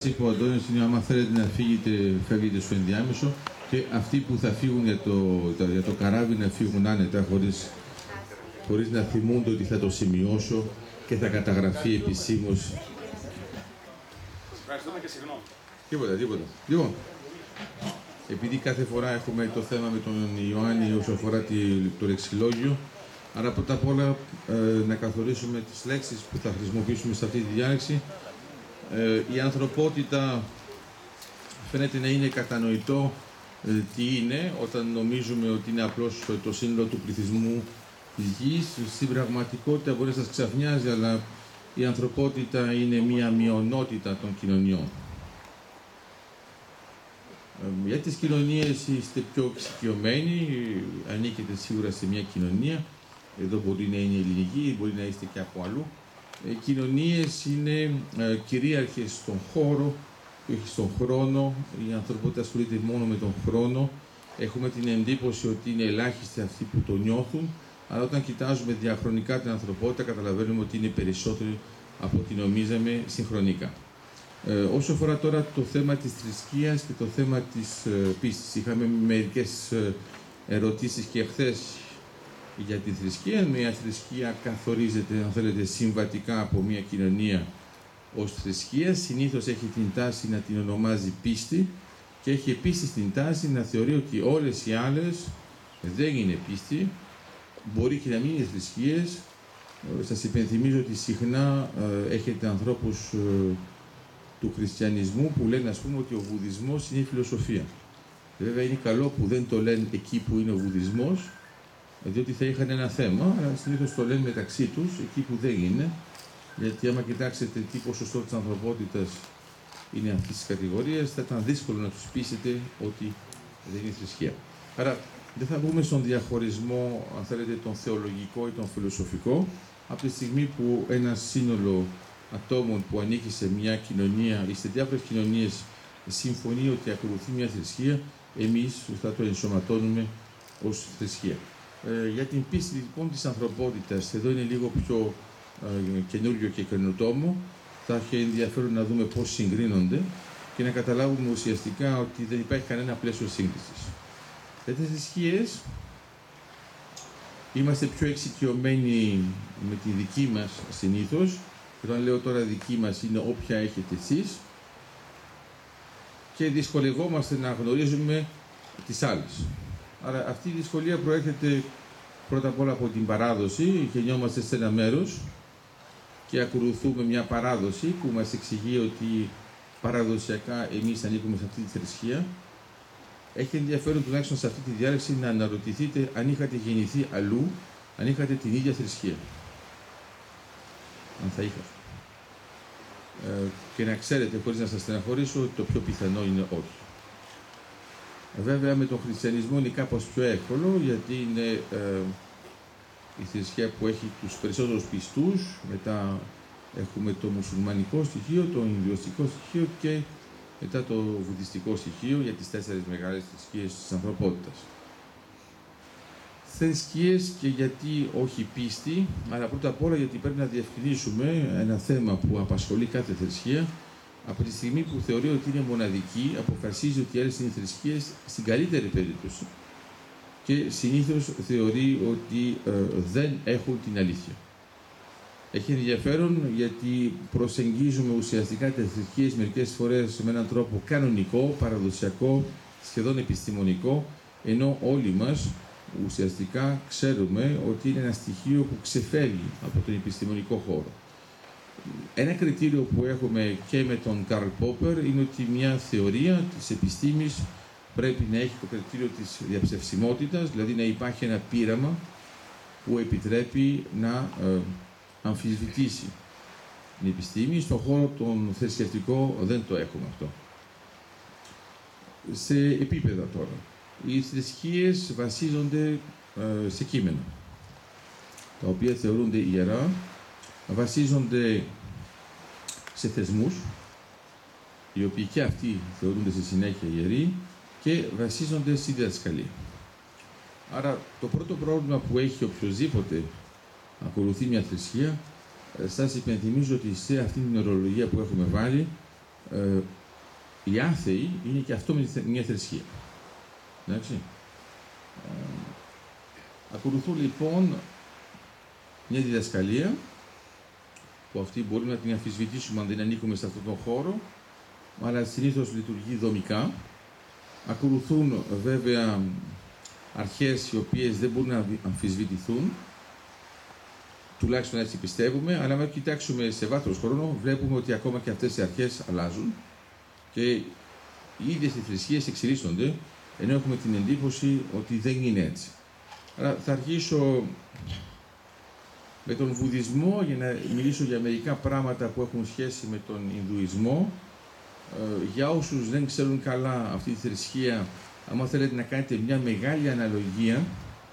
Που ο Αντώνης είναι, άμα θέλετε να φύγετε, φεύγετε στο ενδιάμεσο, και αυτοί που θα φύγουν για το καράβι να φύγουν άνετα, χωρίς να θυμούνται ότι θα το σημειώσω και θα καταγραφεί επισήμως. Σας ευχαριστούμε και συγγνώμη. Τίποτα. Λοιπόν, επειδή κάθε φορά έχουμε το θέμα με τον Ιωάννη όσο αφορά το λεξιλόγιο, άρα πρώτα απ' όλα να καθορίσουμε τις λέξεις που θα χρησιμοποιήσουμε σε αυτή τη διάλεξη. Η ανθρωπότητα φαίνεται να είναι κατανοητό τι είναι όταν νομίζουμε ότι είναι απλώς το σύνολο του πληθυσμού της γης. Στην πραγματικότητα μπορεί να σας ξαφνιάζει, αλλά η ανθρωπότητα είναι μία μειονότητα των κοινωνιών. Για τις κοινωνίες είστε πιο εξοικειωμένοι, ανήκετε σίγουρα σε μια κοινωνία, εδώ μπορεί να είναι ελληνική, μπορεί να είστε και από αλλού. Οι κοινωνίες είναι κυρίαρχες στον χώρο και όχι στον χρόνο. Η ανθρωπότητα ασχολείται μόνο με τον χρόνο. Έχουμε την εντύπωση ότι είναι ελάχιστοι αυτοί που το νιώθουν, αλλά όταν κοιτάζουμε διαχρονικά την ανθρωπότητα καταλαβαίνουμε ότι είναι περισσότεροι από ό,τι νομίζαμε συγχρονικά. Όσο αφορά τώρα το θέμα της θρησκείας και το θέμα της πίστης, είχαμε μερικές ερωτήσεις και χθες για τη θρησκεία. Μια θρησκεία καθορίζεται, αν θέλετε, συμβατικά από μια κοινωνία ως θρησκεία. Συνήθως έχει την τάση να την ονομάζει πίστη και έχει επίσης την τάση να θεωρεί ότι όλες οι άλλες δεν είναι πίστη, μπορεί και να μην είναι θρησκείες. Σας υπενθυμίζω ότι συχνά έχετε ανθρώπους του χριστιανισμού που λένε, ας πούμε, ότι ο βουδισμός είναι η φιλοσοφία. Βέβαια είναι καλό που δεν το λένε εκεί που είναι ο βουδισμός, διότι θα είχαν ένα θέμα, αλλά συνήθως το λένε μεταξύ τους, εκεί που δεν είναι, γιατί άμα κοιτάξετε τι ποσοστό της ανθρωπότητας είναι αυτής της κατηγορίας, θα ήταν δύσκολο να τους πείσετε ότι δεν είναι θρησκεία. Άρα δεν θα μπούμε στον διαχωρισμό, αν θέλετε, τον θεολογικό ή τον φιλοσοφικό, από τη στιγμή που ένα σύνολο ατόμων που ανήκει σε μια κοινωνία ή σε διάφορες κοινωνίες συμφωνεί ότι ακολουθεί μια θρησκεία, εμείς θα το ενσωματώνουμε ως θρησκεία. Για την πίστη λοιπόν της ανθρωπότητας, εδώ είναι λίγο πιο καινούριο και καινοτόμο. Θα έχει ενδιαφέρον να δούμε πώς συγκρίνονται και να καταλάβουμε ουσιαστικά ότι δεν υπάρχει κανένα πλαίσιο σύγκρισης. Για τις θρησκείες είμαστε πιο εξοικειωμένοι με τη δική μας συνήθως. Όταν λέω τώρα δική μας, είναι όποια έχετε εσείς, και δυσκολευόμαστε να γνωρίζουμε τις άλλες. Άρα αυτή η δυσκολία προέρχεται πρώτα απ' όλα από την παράδοση. Γεννιόμαστε σε ένα μέρος και ακολουθούμε μια παράδοση που μας εξηγεί ότι παραδοσιακά εμείς ανήκουμε σε αυτή τη θρησκεία. Έχει ενδιαφέρον τουλάχιστον σε αυτή τη διάλεξη να αναρωτηθείτε αν είχατε γεννηθεί αλλού, αν είχατε την ίδια θρησκεία. Αν θα είχατε. Και να ξέρετε, χωρίς να σας στεναχωρήσω, το πιο πιθανό είναι όχι. Βέβαια με τον χριστιανισμό είναι κάπως πιο εύκολο, γιατί είναι η θρησκεία που έχει τους περισσότερους πιστούς. Μετά έχουμε το μουσουλμανικό στοιχείο, το ινδουιστικό στοιχείο και μετά το βουδιστικό στοιχείο για τις 4 μεγάλες θρησκείες της ανθρωπότητας. Θρησκείες και γιατί όχι πίστη, αλλά πρώτα απ' όλα γιατί πρέπει να διευκρινίσουμε ένα θέμα που απασχολεί κάθε θρησκεία. Από τη στιγμή που θεωρεί ότι είναι μοναδική, αποφασίζει ότι οι άλλες είναι θρησκείες στην καλύτερη περίπτωση και συνήθως θεωρεί ότι δεν έχουν την αλήθεια. Έχει ενδιαφέρον γιατί προσεγγίζουμε ουσιαστικά τις θρησκείες μερικές φορές με έναν τρόπο κανονικό, παραδοσιακό, σχεδόν επιστημονικό, ενώ όλοι μας ουσιαστικά ξέρουμε ότι είναι ένα στοιχείο που ξεφεύγει από τον επιστημονικό χώρο. Ένα κριτήριο που έχουμε και με τον Καρλ Πόπερ είναι ότι μια θεωρία της επιστήμης πρέπει να έχει το κριτήριο της διαψευσιμότητας, δηλαδή να υπάρχει ένα πείραμα που επιτρέπει να αμφισβητήσει την επιστήμη. Στον χώρο τον θρησκευτικό δεν το έχουμε αυτό. Σε επίπεδα τώρα. Οι θρησκείες βασίζονται σε κείμενα, τα οποία θεωρούνται ιερά, βασίζονται σε θεσμούς, οι οποίοι και αυτοί θεωρούνται στη συνέχεια ιεροί, και βασίζονται στη διδασκαλία. Άρα το πρώτο πρόβλημα που έχει οποιοσδήποτε ακολουθεί μια θρησκεία, σας υπενθυμίζω ότι σε αυτήν την ορολογία που έχουμε βάλει Οι άθεοι είναι και αυτό μια θρησκεία. Εντάξει. Ακολουθούν λοιπόν μια διδασκαλία που αυτή μπορούμε να την αμφισβητήσουμε αν δεν ανήκουμε σε αυτόν τον χώρο, αλλά συνήθως λειτουργεί δομικά. Ακολουθούν βέβαια αρχές οι οποίες δεν μπορούν να αμφισβητηθούν, τουλάχιστον έτσι πιστεύουμε, αλλά αν κοιτάξουμε σε βάθος χρόνου βλέπουμε ότι ακόμα και αυτές οι αρχές αλλάζουν και οι ίδιες οι θρησκείες εξελίσσονται, ενώ έχουμε την εντύπωση ότι δεν είναι έτσι. Άρα θα αρχίσω με τον Βουδισμό για να μιλήσω για μερικά πράγματα που έχουν σχέση με τον Ινδουισμό. Για όσους δεν ξέρουν καλά αυτή τη θρησκεία, άμα θέλετε να κάνετε μια μεγάλη αναλογία,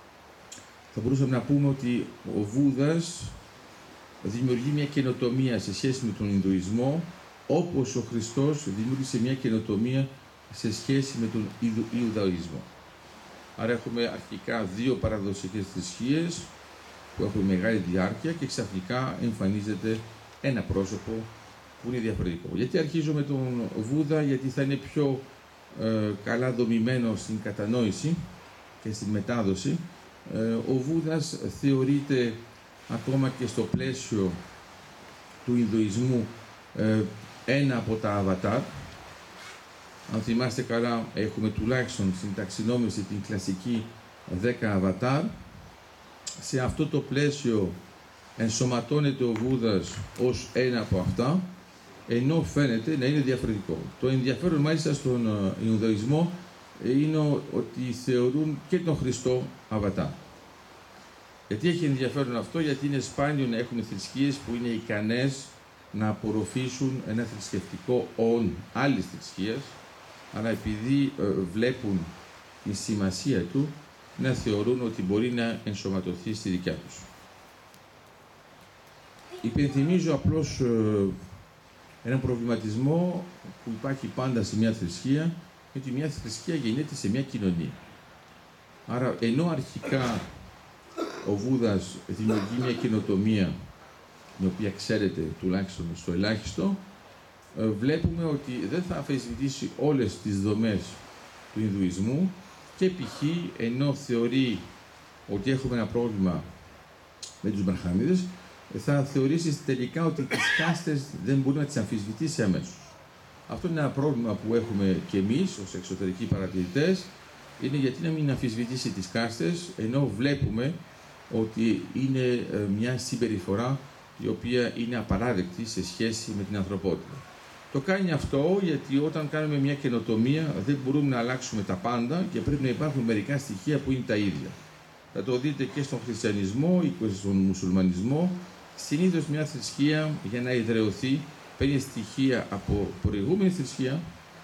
θα μπορούσαμε να πούμε ότι ο Βούδας δημιουργεί μια καινοτομία σε σχέση με τον Ινδουισμό, όπως ο Χριστός δημιούργησε μια καινοτομία σε σχέση με τον Ιουδαϊσμό. Άρα έχουμε αρχικά δύο παραδοσιακές θρησκείες που έχουν μεγάλη διάρκεια και ξαφνικά εμφανίζεται ένα πρόσωπο που είναι διαφορετικό. Γιατί αρχίζω με τον Βούδα, γιατί θα είναι πιο καλά δομημένο στην κατανόηση και στην μετάδοση. Ο Βούδας θεωρείται ακόμα και στο πλαίσιο του Ινδουισμού ένα από τα αβατάρ. Αν θυμάστε καλά, έχουμε τουλάχιστον στην ταξινόμηση την κλασική 10 αβατάρ. Σε αυτό το πλαίσιο ενσωματώνεται ο Βούδας ως ένα από αυτά, ενώ φαίνεται να είναι διαφορετικό. Το ενδιαφέρον μάλιστα στον Ινδουισμό είναι ότι θεωρούν και τον Χριστό αβατάρ. Γιατί έχει ενδιαφέρον αυτό? Γιατί είναι σπάνιο να έχουν θρησκείες που είναι ικανές να απορροφήσουν ένα θρησκευτικό όν άλλης θρησκείας, αλλά επειδή βλέπουν τη σημασία του, να θεωρούν ότι μπορεί να ενσωματωθεί στη δικιά τους. Υπενθυμίζω απλώς έναν προβληματισμό που υπάρχει πάντα σε μια θρησκεία, ότι μια θρησκεία γεννιέται σε μια κοινωνία. Άρα, ενώ αρχικά ο Βούδας δημιουργεί μια καινοτομία, την οποία ξέρετε τουλάχιστον στο ελάχιστο, βλέπουμε ότι δεν θα αμφισβητήσει όλες τις δομές του Ινδουισμού και π.χ. ενώ θεωρεί ότι έχουμε ένα πρόβλημα με τους Μπραχμανίδες, θα θεωρήσει τελικά ότι τις κάστες δεν μπορεί να τις αμφισβητήσει αμέσως. Αυτό είναι ένα πρόβλημα που έχουμε και εμείς ως εξωτερικοί παρατηρητές, είναι γιατί να μην αμφισβητήσει τις κάστες, ενώ βλέπουμε ότι είναι μια συμπεριφορά η οποία είναι απαράδεκτη σε σχέση με την ανθρωπότητα. Το κάνει αυτό γιατί όταν κάνουμε μια καινοτομία δεν μπορούμε να αλλάξουμε τα πάντα και πρέπει να υπάρχουν μερικά στοιχεία που είναι τα ίδια. Θα το δείτε και στον χριστιανισμό ή στον μουσουλμανισμό. Συνήθως μια θρησκεία για να ιδραιωθεί παίρνει στοιχεία από προηγούμενη θρησκεία,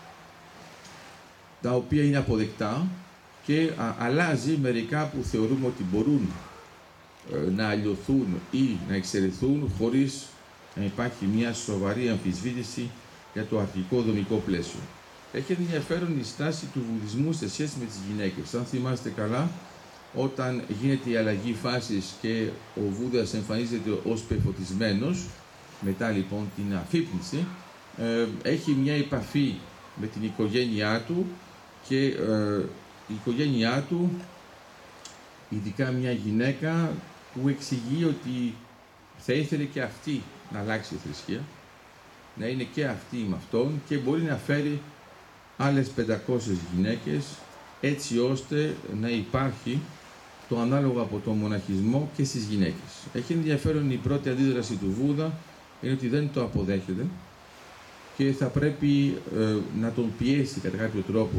τα οποία είναι αποδεκτά και αλλάζει μερικά που θεωρούμε ότι μπορούν να αλλοιωθούν ή να εξαιρεθούν χωρίς να υπάρχει μια σοβαρή αμφισβήτηση για το αρχικό δομικό πλαίσιο. Έχει ενδιαφέρον η στάση του Βουδισμού σε σχέση με τις γυναίκες. Αν θυμάστε καλά, όταν γίνεται η αλλαγή φάσης και ο Βούδας εμφανίζεται ως πεφωτισμένος, μετά λοιπόν την αφύπνιση, έχει μια επαφή με την οικογένειά του και η οικογένειά του, ειδικά μια γυναίκα που εξηγεί ότι θα ήθελε και αυτή να αλλάξει η θρησκεία, να είναι και αυτή με αυτόν και μπορεί να φέρει άλλες 500 γυναίκες έτσι ώστε να υπάρχει το ανάλογο από τον μοναχισμό και στις γυναίκες. Έχει ενδιαφέρον η πρώτη αντίδραση του Βούδα είναι ότι δεν το αποδέχεται και θα πρέπει να τον πιέσει κατά κάποιο τρόπο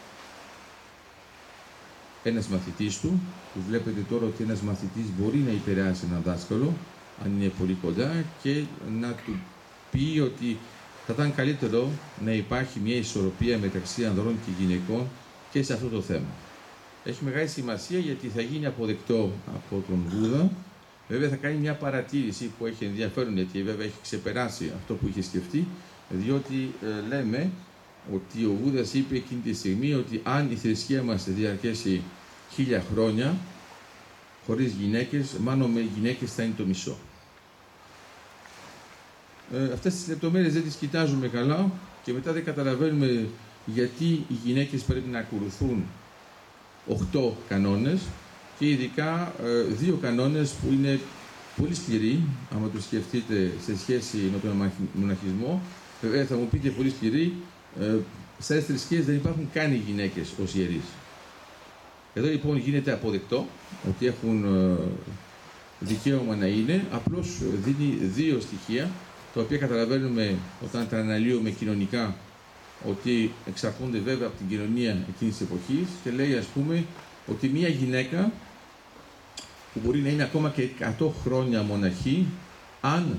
ένας μαθητής του, που βλέπετε τώρα ότι ένας μαθητής μπορεί να επηρεάσει έναν δάσκαλο, αν είναι πολύ κοντά, και να του πει ότι θα ήταν καλύτερο να υπάρχει μια ισορροπία μεταξύ ανδρών και γυναικών και σε αυτό το θέμα. Έχει μεγάλη σημασία γιατί θα γίνει αποδεκτό από τον Βούδα. Βέβαια θα κάνει μια παρατήρηση που έχει ενδιαφέρον, γιατί βέβαια έχει ξεπεράσει αυτό που είχε σκεφτεί, διότι λέμε ότι ο Βούδας είπε εκείνη τη στιγμή ότι αν η θρησκεία μας διαρκέσει 1000 χρόνια χωρίς γυναίκες, μάλλον με γυναίκες θα είναι το μισό. Αυτές τις λεπτομέρειες δεν τις κοιτάζουμε καλά, και μετά δεν καταλαβαίνουμε γιατί οι γυναίκες πρέπει να ακολουθούν 8 κανόνες και ειδικά 2 κανόνες που είναι πολύ σκληροί, άμα το σκεφτείτε σε σχέση με τον μοναχισμό. Θα μου πείτε πολύ σκληροί, σε άλλες θρησκείες δεν υπάρχουν καν οι γυναίκες ως ιερείς. Εδώ λοιπόν γίνεται αποδεκτό ότι έχουν δικαίωμα να είναι, απλώς δίνει 2 στοιχεία, τα οποία καταλαβαίνουμε όταν τα αναλύουμε κοινωνικά, ότι εξαρτώνται βέβαια από την κοινωνία εκείνης της εποχής, και λέει ας πούμε ότι μία γυναίκα που μπορεί να είναι ακόμα και 100 χρόνια μοναχή, αν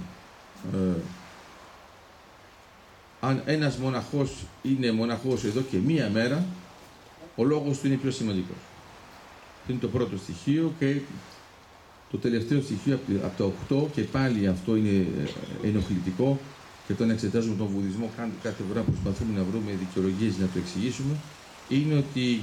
ένας μοναχός είναι μοναχός εδώ και μία μέρα, ο λόγος του είναι πιο σημαντικός. Αυτό είναι το πρώτο στοιχείο, και το τελευταίο στοιχείο από τα 8, και πάλι αυτό είναι ενοχλητικό, και όταν εξετάζουμε τον βουδισμό κάθε φορά προσπαθούμε να βρούμε δικαιολογίες να το εξηγήσουμε, είναι ότι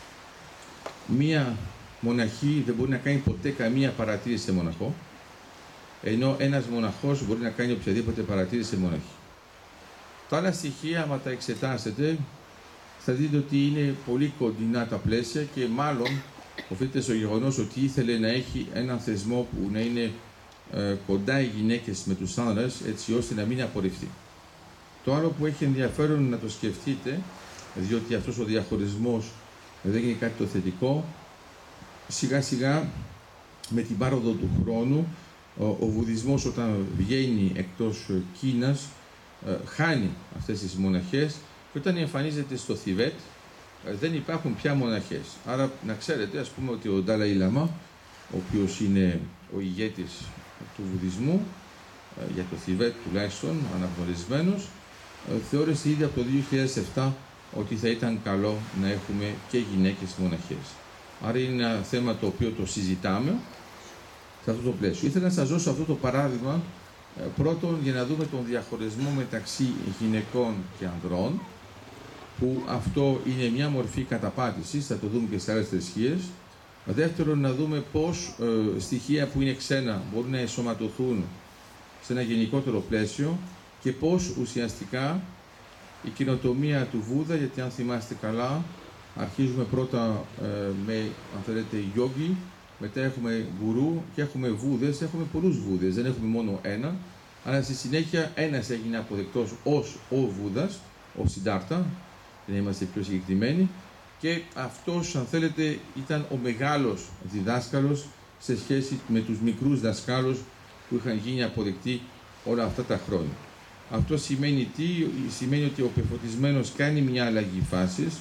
μία μοναχή δεν μπορεί να κάνει ποτέ καμία παρατήρηση σε μοναχό, ενώ ένας μοναχός μπορεί να κάνει οποιαδήποτε παρατήρηση σε μοναχή. Τα άλλα στοιχεία, άμα τα εξετάσετε, θα δείτε ότι είναι πολύ κοντινά τα πλαίσια, και μάλλον οφείλεται στο γεγονός ότι ήθελε να έχει έναν θεσμό που να είναι κοντά οι γυναίκες με τους άνδρες, έτσι ώστε να μην απορριφθεί. Το άλλο που έχει ενδιαφέρον να το σκεφτείτε, διότι αυτός ο διαχωρισμός δεν είναι κάτι το θετικό, σιγά σιγά με την πάροδο του χρόνου ο βουδισμός όταν βγαίνει εκτός Κίνας χάνει αυτές τις μοναχές, και όταν εμφανίζεται στο Θιβέτ δεν υπάρχουν πια μοναχές. Άρα να ξέρετε ας πούμε ότι ο Ντάλαϊ Λάμα, ο οποίος είναι ο ηγέτης του βουδισμού για το Θιβέτ τουλάχιστον αναγνωρισμένος, θεώρησε ήδη από το 2007 ότι θα ήταν καλό να έχουμε και γυναίκες μοναχές. Άρα είναι ένα θέμα το οποίο το συζητάμε σε αυτό το πλαίσιο. Ήθελα να σας δώσω αυτό το παράδειγμα πρώτον για να δούμε τον διαχωρισμό μεταξύ γυναικών και ανδρών, που αυτό είναι μια μορφή καταπάτησης, θα το δούμε και σε άλλες θρησκείες. Δεύτερον, να δούμε πώς στοιχεία που είναι ξένα μπορούν να ενσωματωθούν σε ένα γενικότερο πλαίσιο, και πώς ουσιαστικά η καινοτομία του Βούδα, γιατί αν θυμάστε καλά, αρχίζουμε πρώτα με, αν θέλετε, γιόγκι, μετά έχουμε γκουρού και έχουμε βούδες, έχουμε πολλούς βούδες, δεν έχουμε μόνο ένα, αλλά στη συνέχεια ένας έγινε αποδεκτός ως ο Βούδας, ο Σιντάρτα, για να είμαστε πιο συγκεκριμένοι, και αυτός, αν θέλετε, ήταν ο μεγάλος διδάσκαλος σε σχέση με τους μικρούς δασκάλους που είχαν γίνει αποδεκτοί όλα αυτά τα χρόνια. Αυτό σημαίνει τι? Σημαίνει ότι ο πεφωτισμένος κάνει μια αλλαγή φάσης,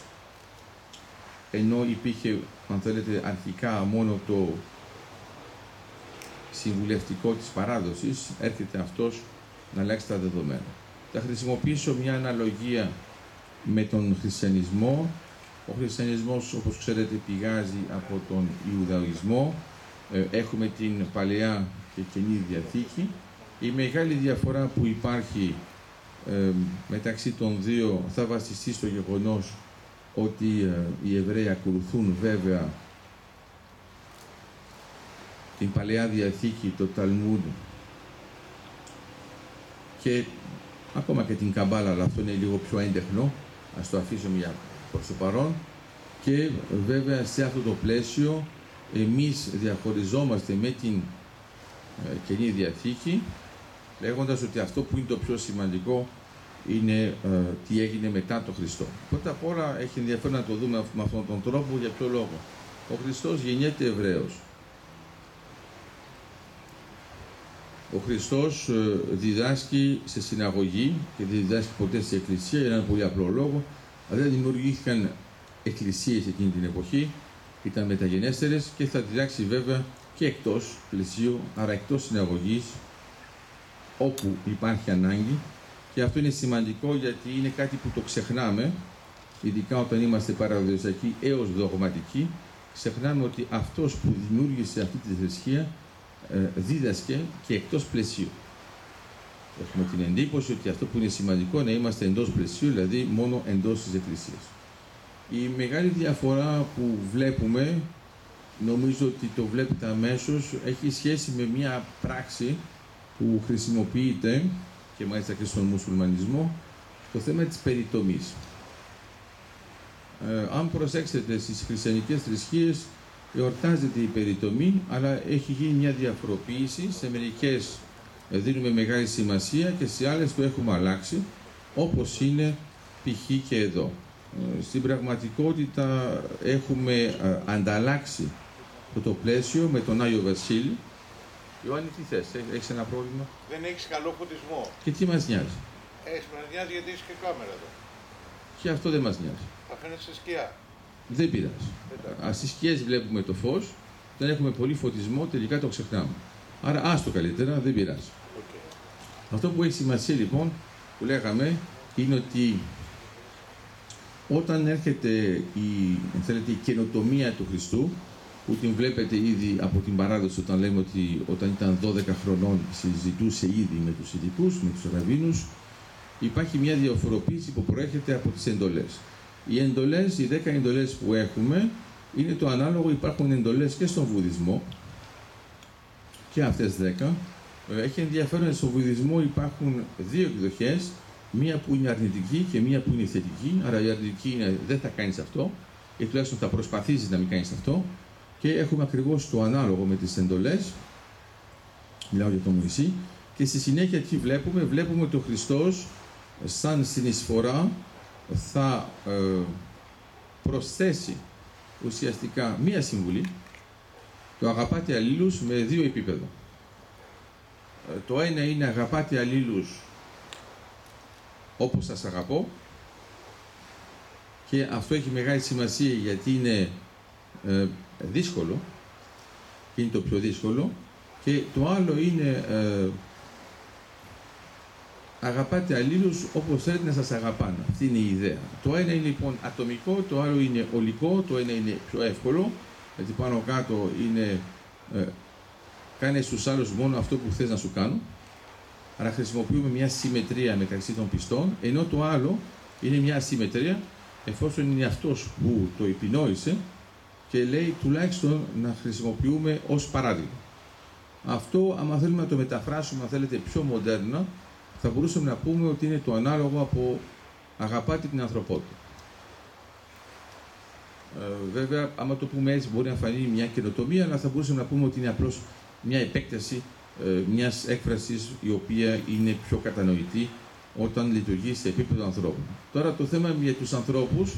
ενώ υπήρχε, αν θέλετε, αρχικά μόνο το συμβουλευτικό της παράδοσης, έρχεται αυτός να αλλάξει τα δεδομένα. Θα χρησιμοποιήσω μια αναλογία με τον χριστιανισμό. Ο χριστιανισμός, όπως ξέρετε, πηγάζει από τον Ιουδαϊσμό. Έχουμε την Παλαιά και Καινή Διαθήκη. Η μεγάλη διαφορά που υπάρχει μεταξύ των δύο θα βασιστεί στο γεγονός ότι οι Εβραίοι ακολουθούν βέβαια την Παλαιά Διαθήκη, το Ταλμούντ και ακόμα και την Καμπάλα, αλλά αυτό είναι λίγο πιο έντεχνο, ας το αφήσουμε για προς το παρόν. Και βέβαια σε αυτό το πλαίσιο εμείς διαχωριζόμαστε με την Καινή Διαθήκη, λέγοντας ότι αυτό που είναι το πιο σημαντικό είναι τι έγινε μετά τον Χριστό. Πρώτα απ' όλα έχει ενδιαφέρον να το δούμε με αυτόν τον τρόπο. Για ποιο λόγο? Ο Χριστός γεννιέται Εβραίος. Ο Χριστός διδάσκει σε συναγωγή και δεν διδάσκει ποτέ σε εκκλησία για έναν πολύ απλό λόγο. Δεν δημιουργήθηκαν εκκλησίες εκείνη την εποχή, ήταν μεταγενέστερες, και θα διδάξει βέβαια και εκτός πλαισίου, άρα εκτός συναγωγής, όπου υπάρχει ανάγκη. Και αυτό είναι σημαντικό γιατί είναι κάτι που το ξεχνάμε, ειδικά όταν είμαστε παραδοσιακοί έως δογματικοί. Ξεχνάμε ότι αυτός που δημιούργησε αυτή τη θρησκεία δίδασκε και εκτός πλαισίου. Έχουμε την εντύπωση ότι αυτό που είναι σημαντικό να είμαστε εντός πλαισίου, δηλαδή μόνο εντός της εκκλησίας. Η μεγάλη διαφορά που βλέπουμε, νομίζω ότι το βλέπετε αμέσως, έχει σχέση με μια πράξη που χρησιμοποιείται και μάλιστα και στον μουσουλμανισμό, το θέμα της περιτομής. Αν προσέξετε στις χριστιανικές θρησκείες, εορτάζεται η περιτομή, αλλά έχει γίνει μια διαφοροποίηση. Σε μερικές δίνουμε μεγάλη σημασία και σε άλλες το έχουμε αλλάξει, όπως είναι π.χ. και εδώ. Στην πραγματικότητα έχουμε ανταλλάξει το πλαίσιο με τον Άγιο Βασίλη. Ιωάννη, τι θες, έχεις ένα πρόβλημα? Δεν έχεις καλό φωτισμό. Και τι μας νοιάζει? Μας νοιάζει γιατί έχεις και κάμερα εδώ. Και αυτό δεν μας νοιάζει. Θα φαίνεται σε σκιά. Δεν πειράζει. Στις σκιές βλέπουμε το φως, δεν έχουμε πολύ φωτισμό, τελικά το ξεχνάμε. Άρα άστο καλύτερα, δεν πειράζει. Okay. Αυτό που έχει σημασία λοιπόν, που λέγαμε, είναι ότι όταν έρχεται η καινοτομία του Χριστού, που την βλέπετε ήδη από την παράδοση, όταν λέμε ότι όταν ήταν 12 χρονών συζητούσε ήδη με τους ειδικούς, με τους ραββίνους, υπάρχει μια διαφοροποίηση που προέρχεται από τις εντολές. Οι εντολές, οι 10 εντολές που έχουμε, είναι το ανάλογο, υπάρχουν εντολές και στον Βουδισμό, και αυτές 10. Έχει ενδιαφέρον, στον Βουδισμό υπάρχουν δύο εκδοχές, μία που είναι αρνητική και μία που είναι θετική. Άρα η αρνητική είναι δεν θα κάνεις αυτό, ή τουλάχιστον θα προσπαθήσεις να μην κάνεις αυτό. Και έχουμε ακριβώς το ανάλογο με τις εντολές, μιλάω για τον Μωυσή, και στη συνέχεια τι βλέπουμε? Βλέπουμε ότι ο Χριστός σαν συνεισφορά θα προσθέσει ουσιαστικά μία συμβουλή, το αγαπάτε αλλήλους, με δύο επίπεδα. Το ένα είναι αγαπάτε αλλήλους όπως σας αγαπώ, και αυτό έχει μεγάλη σημασία γιατί είναι δύσκολο, είναι το πιο δύσκολο, και το άλλο είναι αγαπάτε αλλήλους όπως θέλετε να σας αγαπάνε. Αυτή είναι η ιδέα. Το ένα είναι λοιπόν ατομικό, το άλλο είναι ολικό, το ένα είναι πιο εύκολο, γιατί πάνω κάτω είναι κάνε στους άλλους μόνο αυτό που θες να σου κάνουν. Άρα χρησιμοποιούμε μια συμμετρία μεταξύ των πιστών, ενώ το άλλο είναι μια ασυμμετρία, εφόσον είναι αυτός που το επινόησε και λέει τουλάχιστον να χρησιμοποιούμε ως παράδειγμα. Αυτό, άμα θέλουμε να το μεταφράσουμε, αν θέλετε, πιο μοντέρνα, θα μπορούσαμε να πούμε ότι είναι το ανάλογο από αγαπάτε την ανθρωπότητα. Βέβαια, άμα το πούμε έτσι, μπορεί να φανεί μια καινοτομία, αλλά θα μπορούσαμε να πούμε ότι είναι απλώς μια επέκταση μιας έκφρασης η οποία είναι πιο κατανοητή όταν λειτουργεί σε επίπεδο ανθρώπου. Τώρα το θέμα για τους ανθρώπους,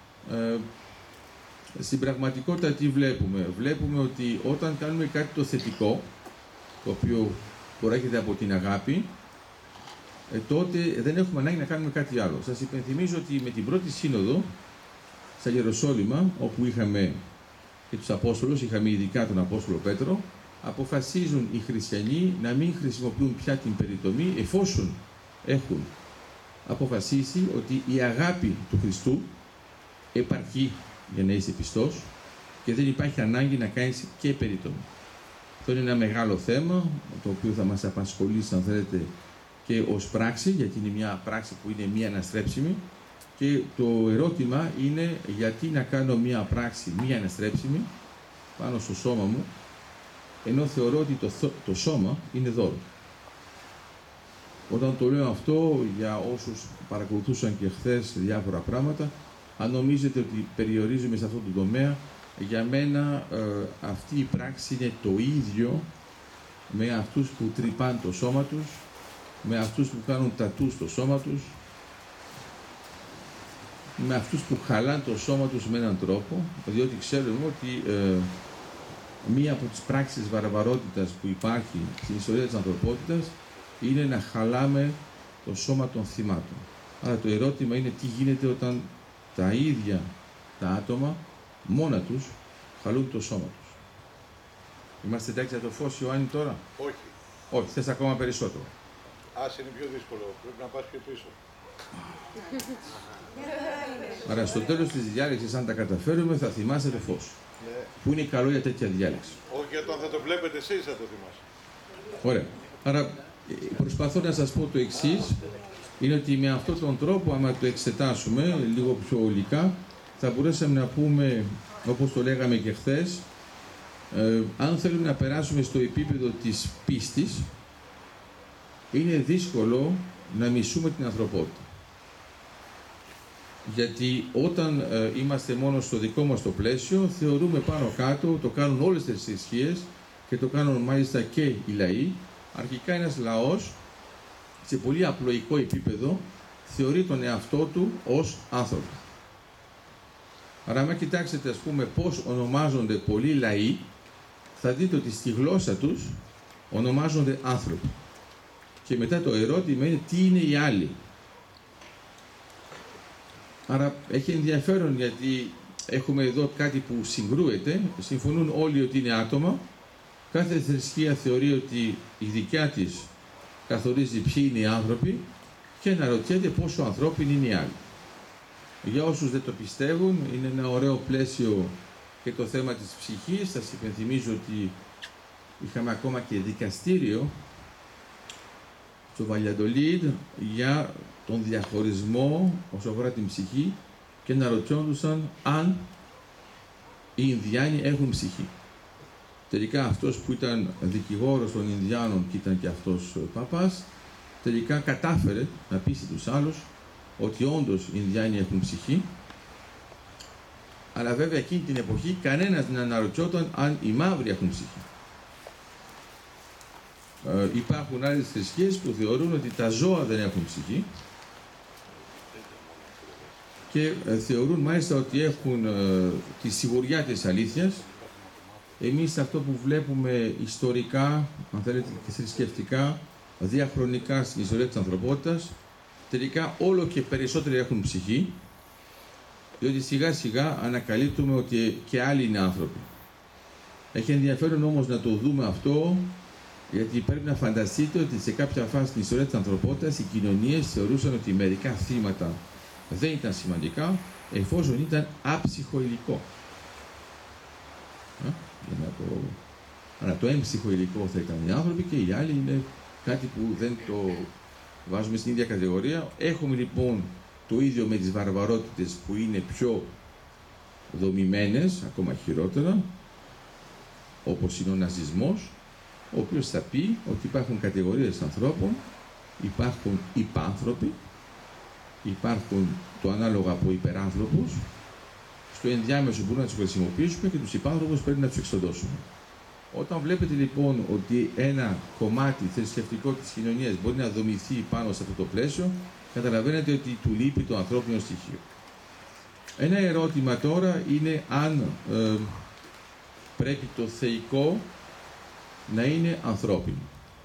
στην πραγματικότητα τι βλέπουμε? Βλέπουμε ότι όταν κάνουμε κάτι το θετικό, το οποίο προέρχεται από την αγάπη, τότε δεν έχουμε ανάγκη να κάνουμε κάτι άλλο. Σας υπενθυμίζω ότι με την πρώτη σύνοδο στα Ιεροσόλυμα, όπου είχαμε και τους Απόστολους, είχαμε ειδικά τον Απόστολο Πέτρο, αποφασίζουν οι χριστιανοί να μην χρησιμοποιούν πια την περιτομή, εφόσον έχουν αποφασίσει ότι η αγάπη του Χριστού επαρκεί για να είσαι πιστός και δεν υπάρχει ανάγκη να κάνεις και περιτομή. Αυτό είναι ένα μεγάλο θέμα, το οποίο θα μας απασχολήσει, αν θέλετε, και ως πράξη, γιατί είναι μια πράξη που είναι μη αναστρέψιμη, και το ερώτημα είναι γιατί να κάνω μια πράξη μη αναστρέψιμη πάνω στο σώμα μου, ενώ θεωρώ ότι το σώμα είναι δώρο. Όταν το λέω αυτό, για όσους παρακολουθούσαν και χθες διάφορα πράγματα, αν νομίζετε ότι περιορίζουμε σε αυτό το τομέα, για μένα αυτή η πράξη είναι το ίδιο με αυτούς που τρυπάνε το σώμα τους, με αυτούς που κάνουν τατού στο σώμα τους, με αυτούς που χαλάνε το σώμα τους με έναν τρόπο, διότι ξέρουμε ότι μία από τις πράξεις βαρβαρότητας που υπάρχει στην ιστορία της ανθρωπότητας είναι να χαλάμε το σώμα των θυμάτων. Άρα το ερώτημα είναι τι γίνεται όταν τα ίδια τα άτομα μόνα τους χαλούν το σώμα τους. Είμαστε εντάξει για το φως, Ιωάννη, τώρα? Όχι. Όχι, θες ακόμα περισσότερο. Ας είναι πιο δύσκολο, πρέπει να πας πιο πίσω. Άρα στο τέλος της διάλεξης, αν τα καταφέρουμε, θα θυμάσαι το φως. Ναι. Που είναι καλό για τέτοια διάλεξη. Όχι, γιατί όταν θα το βλέπετε εσείς θα το θυμάσαι. Ωραία. Άρα προσπαθώ να σας πω το εξής, είναι ότι με αυτόν τον τρόπο, άμα το εξετάσουμε λίγο πιο ολικά, θα μπορέσαμε να πούμε, όπως το λέγαμε και χθες, αν θέλουμε να περάσουμε στο επίπεδο της πίστης, είναι δύσκολο να μισούμε την ανθρωπότητα. Γιατί όταν είμαστε μόνο στο δικό μας το πλαίσιο, θεωρούμε πάνω κάτω, το κάνουν όλες τις θρησκείες και το κάνουν μάλιστα και οι λαοί. Αρχικά ένας λαός, σε πολύ απλοϊκό επίπεδο, θεωρεί τον εαυτό του ως άνθρωπο. Άρα, αν κοιτάξετε, ας πούμε, πώς ονομάζονται πολλοί λαοί, θα δείτε ότι στη γλώσσα τους ονομάζονται άνθρωποι. Και μετά το ερώτημα είναι τι είναι οι άλλοι. Άρα έχει ενδιαφέρον γιατί έχουμε εδώ κάτι που συγκρούεται, συμφωνούν όλοι ότι είναι άτομα, κάθε θρησκεία θεωρεί ότι η δικιά της καθορίζει ποιοι είναι οι άνθρωποι και αναρωτιέται πόσο ανθρώπινοι είναι οι άλλοι. Για όσους δεν το πιστεύουν, είναι ένα ωραίο πλαίσιο και το θέμα της ψυχής. Σας υπενθυμίζω ότι είχαμε ακόμα και δικαστήριο στο Βαλιαντολίδ για τον διαχωρισμό όσο αφορά την ψυχή και αναρωτιόντουσαν αν οι Ινδιάνοι έχουν ψυχή. Τελικά αυτός που ήταν δικηγόρος των Ινδιάνων και ήταν και αυτός παπάς, τελικά κατάφερε να πείσει τους άλλους ότι όντως οι Ινδιάνοι έχουν ψυχή, αλλά βέβαια εκείνη την εποχή κανένας δεν αναρωτιόταν αν οι μαύροι έχουν ψυχή. Υπάρχουν άλλες θρησκείες που θεωρούν ότι τα ζώα δεν έχουν ψυχή και θεωρούν μάλιστα ότι έχουν τη σιγουριά της αλήθειας. Εμείς αυτό που βλέπουμε ιστορικά, αν θέλετε και θρησκευτικά, διαχρονικά στην ιστορία της ανθρωπότητας, τελικά όλο και περισσότεροι έχουν ψυχή, διότι σιγά σιγά ανακαλύπτουμε ότι και άλλοι είναι άνθρωποι. Έχει ενδιαφέρον όμως να το δούμε αυτό, γιατί πρέπει να φανταστείτε ότι σε κάποια φάση στην ιστορία της ανθρωπότητας οι κοινωνίες θεωρούσαν ότι μερικά θύματα δεν ήταν σημαντικά, εφόσον ήταν άψυχο υλικό. Αλλά το έμψυχο υλικό θα ήταν οι άνθρωποι και οι άλλοι είναι κάτι που δεν το βάζουμε στην ίδια κατηγορία. Έχουμε λοιπόν το ίδιο με τις βαρβαρότητες που είναι πιο δομημένες, ακόμα χειρότερα, όπως είναι ο ναζισμός, ο οποίος θα πει ότι υπάρχουν κατηγορίες ανθρώπων, υπάρχουν υπάνθρωποι, υπάρχουν το ανάλογο από υπεράνθρωπους, στο ενδιάμεσο μπορούμε να τους χρησιμοποιήσουμε και τους υπάνθρωπους πρέπει να τους εξοντώσουμε. Όταν βλέπετε λοιπόν ότι ένα κομμάτι θρησκευτικό της κοινωνίας μπορεί να δομηθεί πάνω σε αυτό το πλαίσιο, καταλαβαίνετε ότι του λείπει το ανθρώπινο στοιχείο. Ένα ερώτημα τώρα είναι αν πρέπει το θεϊκό να είναι ανθρώπινο.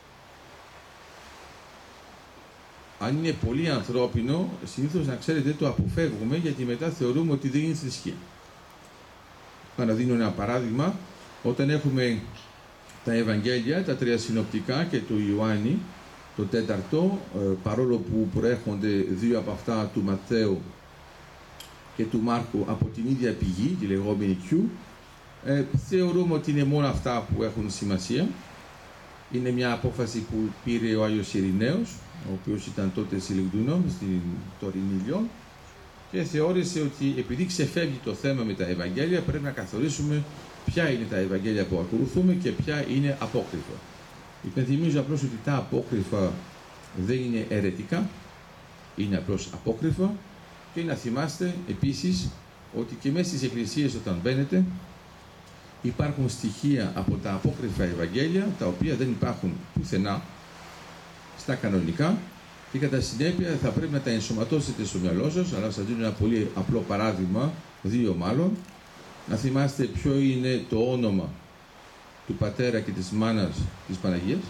Αν είναι πολύ ανθρώπινο, συνήθως να ξέρετε το αποφεύγουμε γιατί μετά θεωρούμε ότι δεν είναι θρησκεία. Να δίνω ένα παράδειγμα. Όταν έχουμε τα Ευαγγέλια, τα τρία συνοπτικά και του Ιωάννη, το τέταρτο, παρόλο που προέρχονται δύο από αυτά του Ματθαίου και του Μάρκου από την ίδια πηγή, τη λεγόμενη Q, θεωρούμε ότι είναι μόνο αυτά που έχουν σημασία. Είναι μια απόφαση που πήρε ο Άγιος Ειρηναίος, ο οποίος ήταν τότε Σιλιγδούνο, στην τωρινή Λιόν, και θεώρησε ότι επειδή ξεφεύγει το θέμα με τα Ευαγγέλια, πρέπει να καθορίσουμε ποια είναι τα Ευαγγέλια που ακολουθούμε και ποια είναι απόκριφα. Υπενθυμίζω απλώς ότι τα απόκριφα δεν είναι αιρετικά, είναι απλώς απόκριφα, και να θυμάστε επίσης ότι και μέσα στις εκκλησίες όταν μπαίνετε υπάρχουν στοιχεία από τα απόκριφα Ευαγγέλια τα οποία δεν υπάρχουν πουθενά στα κανονικά και κατά συνέπεια θα πρέπει να τα ενσωματώσετε στο μυαλό σας, αλλά σας δίνω ένα πολύ απλό παράδειγμα, δύο μάλλον. Να θυμάστε ποιο είναι το όνομα του πατέρα και της μάνας της Παναγίας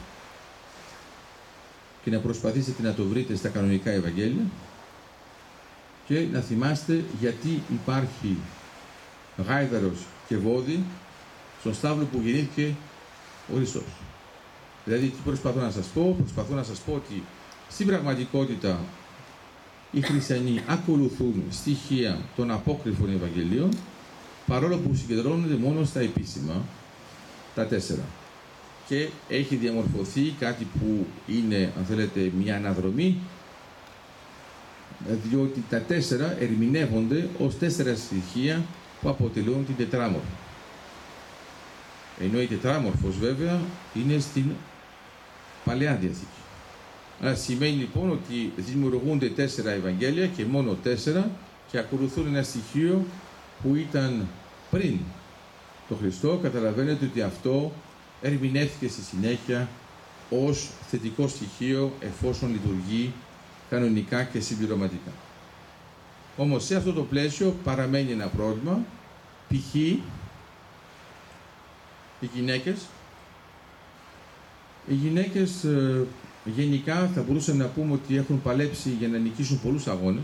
και να προσπαθήσετε να το βρείτε στα κανονικά Ευαγγέλια και να θυμάστε γιατί υπάρχει γάιδαρος και βόδι στον στάβλο που γεννήθηκε ο Χριστός. Δηλαδή, τι προσπαθώ να σας πω? Προσπαθώ να σας πω ότι στην πραγματικότητα οι χριστιανοί ακολουθούν στοιχεία των απόκριφων Ευαγγελίων, παρόλο που συγκεντρώνονται μόνο στα επίσημα, τα 4. Και έχει διαμορφωθεί κάτι που είναι, αν θέλετε, μια αναδρομή, διότι τα 4 ερμηνεύονται ως 4 στοιχεία που αποτελούν την τετράμορφη. Ενώ η τετράμορφος βέβαια είναι στην Παλαιά Διαθήκη. Άρα σημαίνει λοιπόν ότι δημιουργούνται 4 Ευαγγέλια και μόνο 4 και ακολουθούν ένα στοιχείο που ήταν πριν το Χριστό, καταλαβαίνετε ότι αυτό ερμηνεύτηκε στη συνέχεια ως θετικό στοιχείο εφόσον λειτουργεί κανονικά και συμπληρωματικά. Όμως σε αυτό το πλαίσιο παραμένει ένα πρόβλημα, π.χ. οι γυναίκες γενικά θα μπορούσαμε να πούμε ότι έχουν παλέψει για να νικήσουν πολλούς αγώνες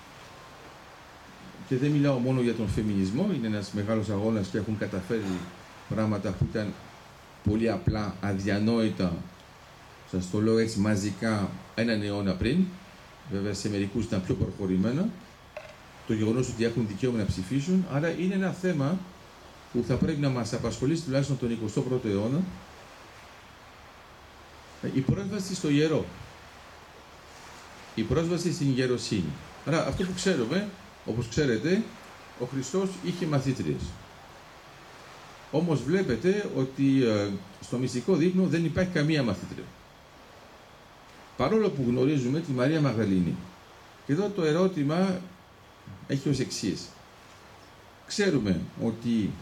και δεν μιλάω μόνο για τον φεμινισμό, είναι ένας μεγάλος αγώνας και έχουν καταφέρει πράγματα που ήταν πολύ απλά αδιανόητα, σας το λέω έτσι μαζικά, έναν αιώνα πριν, βέβαια σε μερικούς ήταν πιο προχωρημένα, το γεγονός ότι έχουν δικαίωμα να ψηφίσουν, άρα είναι ένα θέμα που θα πρέπει να μας απασχολήσει τουλάχιστον τον 21ο αιώνα, η πρόσβαση στο ιερό, η πρόσβαση στην ιεροσύνη. Άρα αυτό που ξέρουμε, όπως ξέρετε, ο Χριστός είχε μαθήτριες. Όμως βλέπετε ότι στο μυστικό δείπνο δεν υπάρχει καμία μαθήτρια. Παρόλο που γνωρίζουμε τη Μαρία Μαγδαληνή. Και εδώ το ερώτημα έχει ως εξής. Ξέρουμε ότι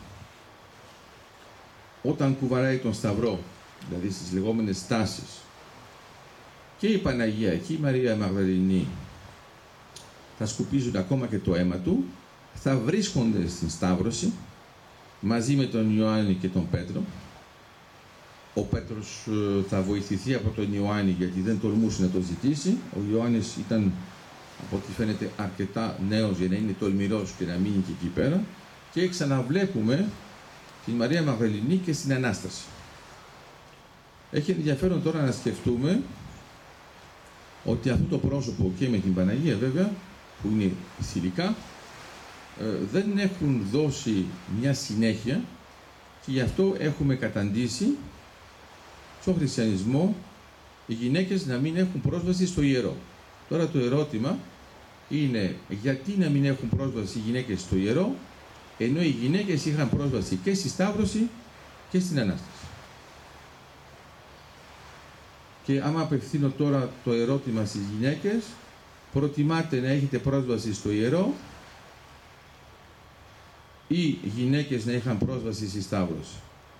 όταν κουβαλάει τον Σταυρό, δηλαδή στις λεγόμενες στάσεις, και η Παναγία και η Μαρία Μαγδαληνή θα σκουπίζουν ακόμα και το αίμα του, θα βρίσκονται στην Σταύρωση μαζί με τον Ιωάννη και τον Πέτρο. Ο Πέτρος θα βοηθηθεί από τον Ιωάννη γιατί δεν τολμούσε να το ζητήσει. Ο Ιωάννης ήταν, από ό,τι φαίνεται, αρκετά νέος για να είναι τολμηρός και να μείνει και εκεί πέρα. Και ξαναβλέπουμε την Μαρία Μαγδαληνή και στην Ανάσταση. Έχει ενδιαφέρον τώρα να σκεφτούμε ότι αυτό το πρόσωπο και με την Παναγία βέβαια, που είναι θηλυκά, δεν έχουν δώσει μια συνέχεια και γι' αυτό έχουμε καταντήσει στον χριστιανισμό οι γυναίκες να μην έχουν πρόσβαση στο ιερό. Τώρα το ερώτημα είναι γιατί να μην έχουν πρόσβαση οι γυναίκες στο ιερό, ενώ οι γυναίκες είχαν πρόσβαση και στη Σταύρωση και στην Ανάσταση. Και άμα απευθύνω τώρα το ερώτημα στις γυναίκες, προτιμάτε να έχετε πρόσβαση στο ιερό ή γυναίκες να είχαν πρόσβαση στη Σταύρωση?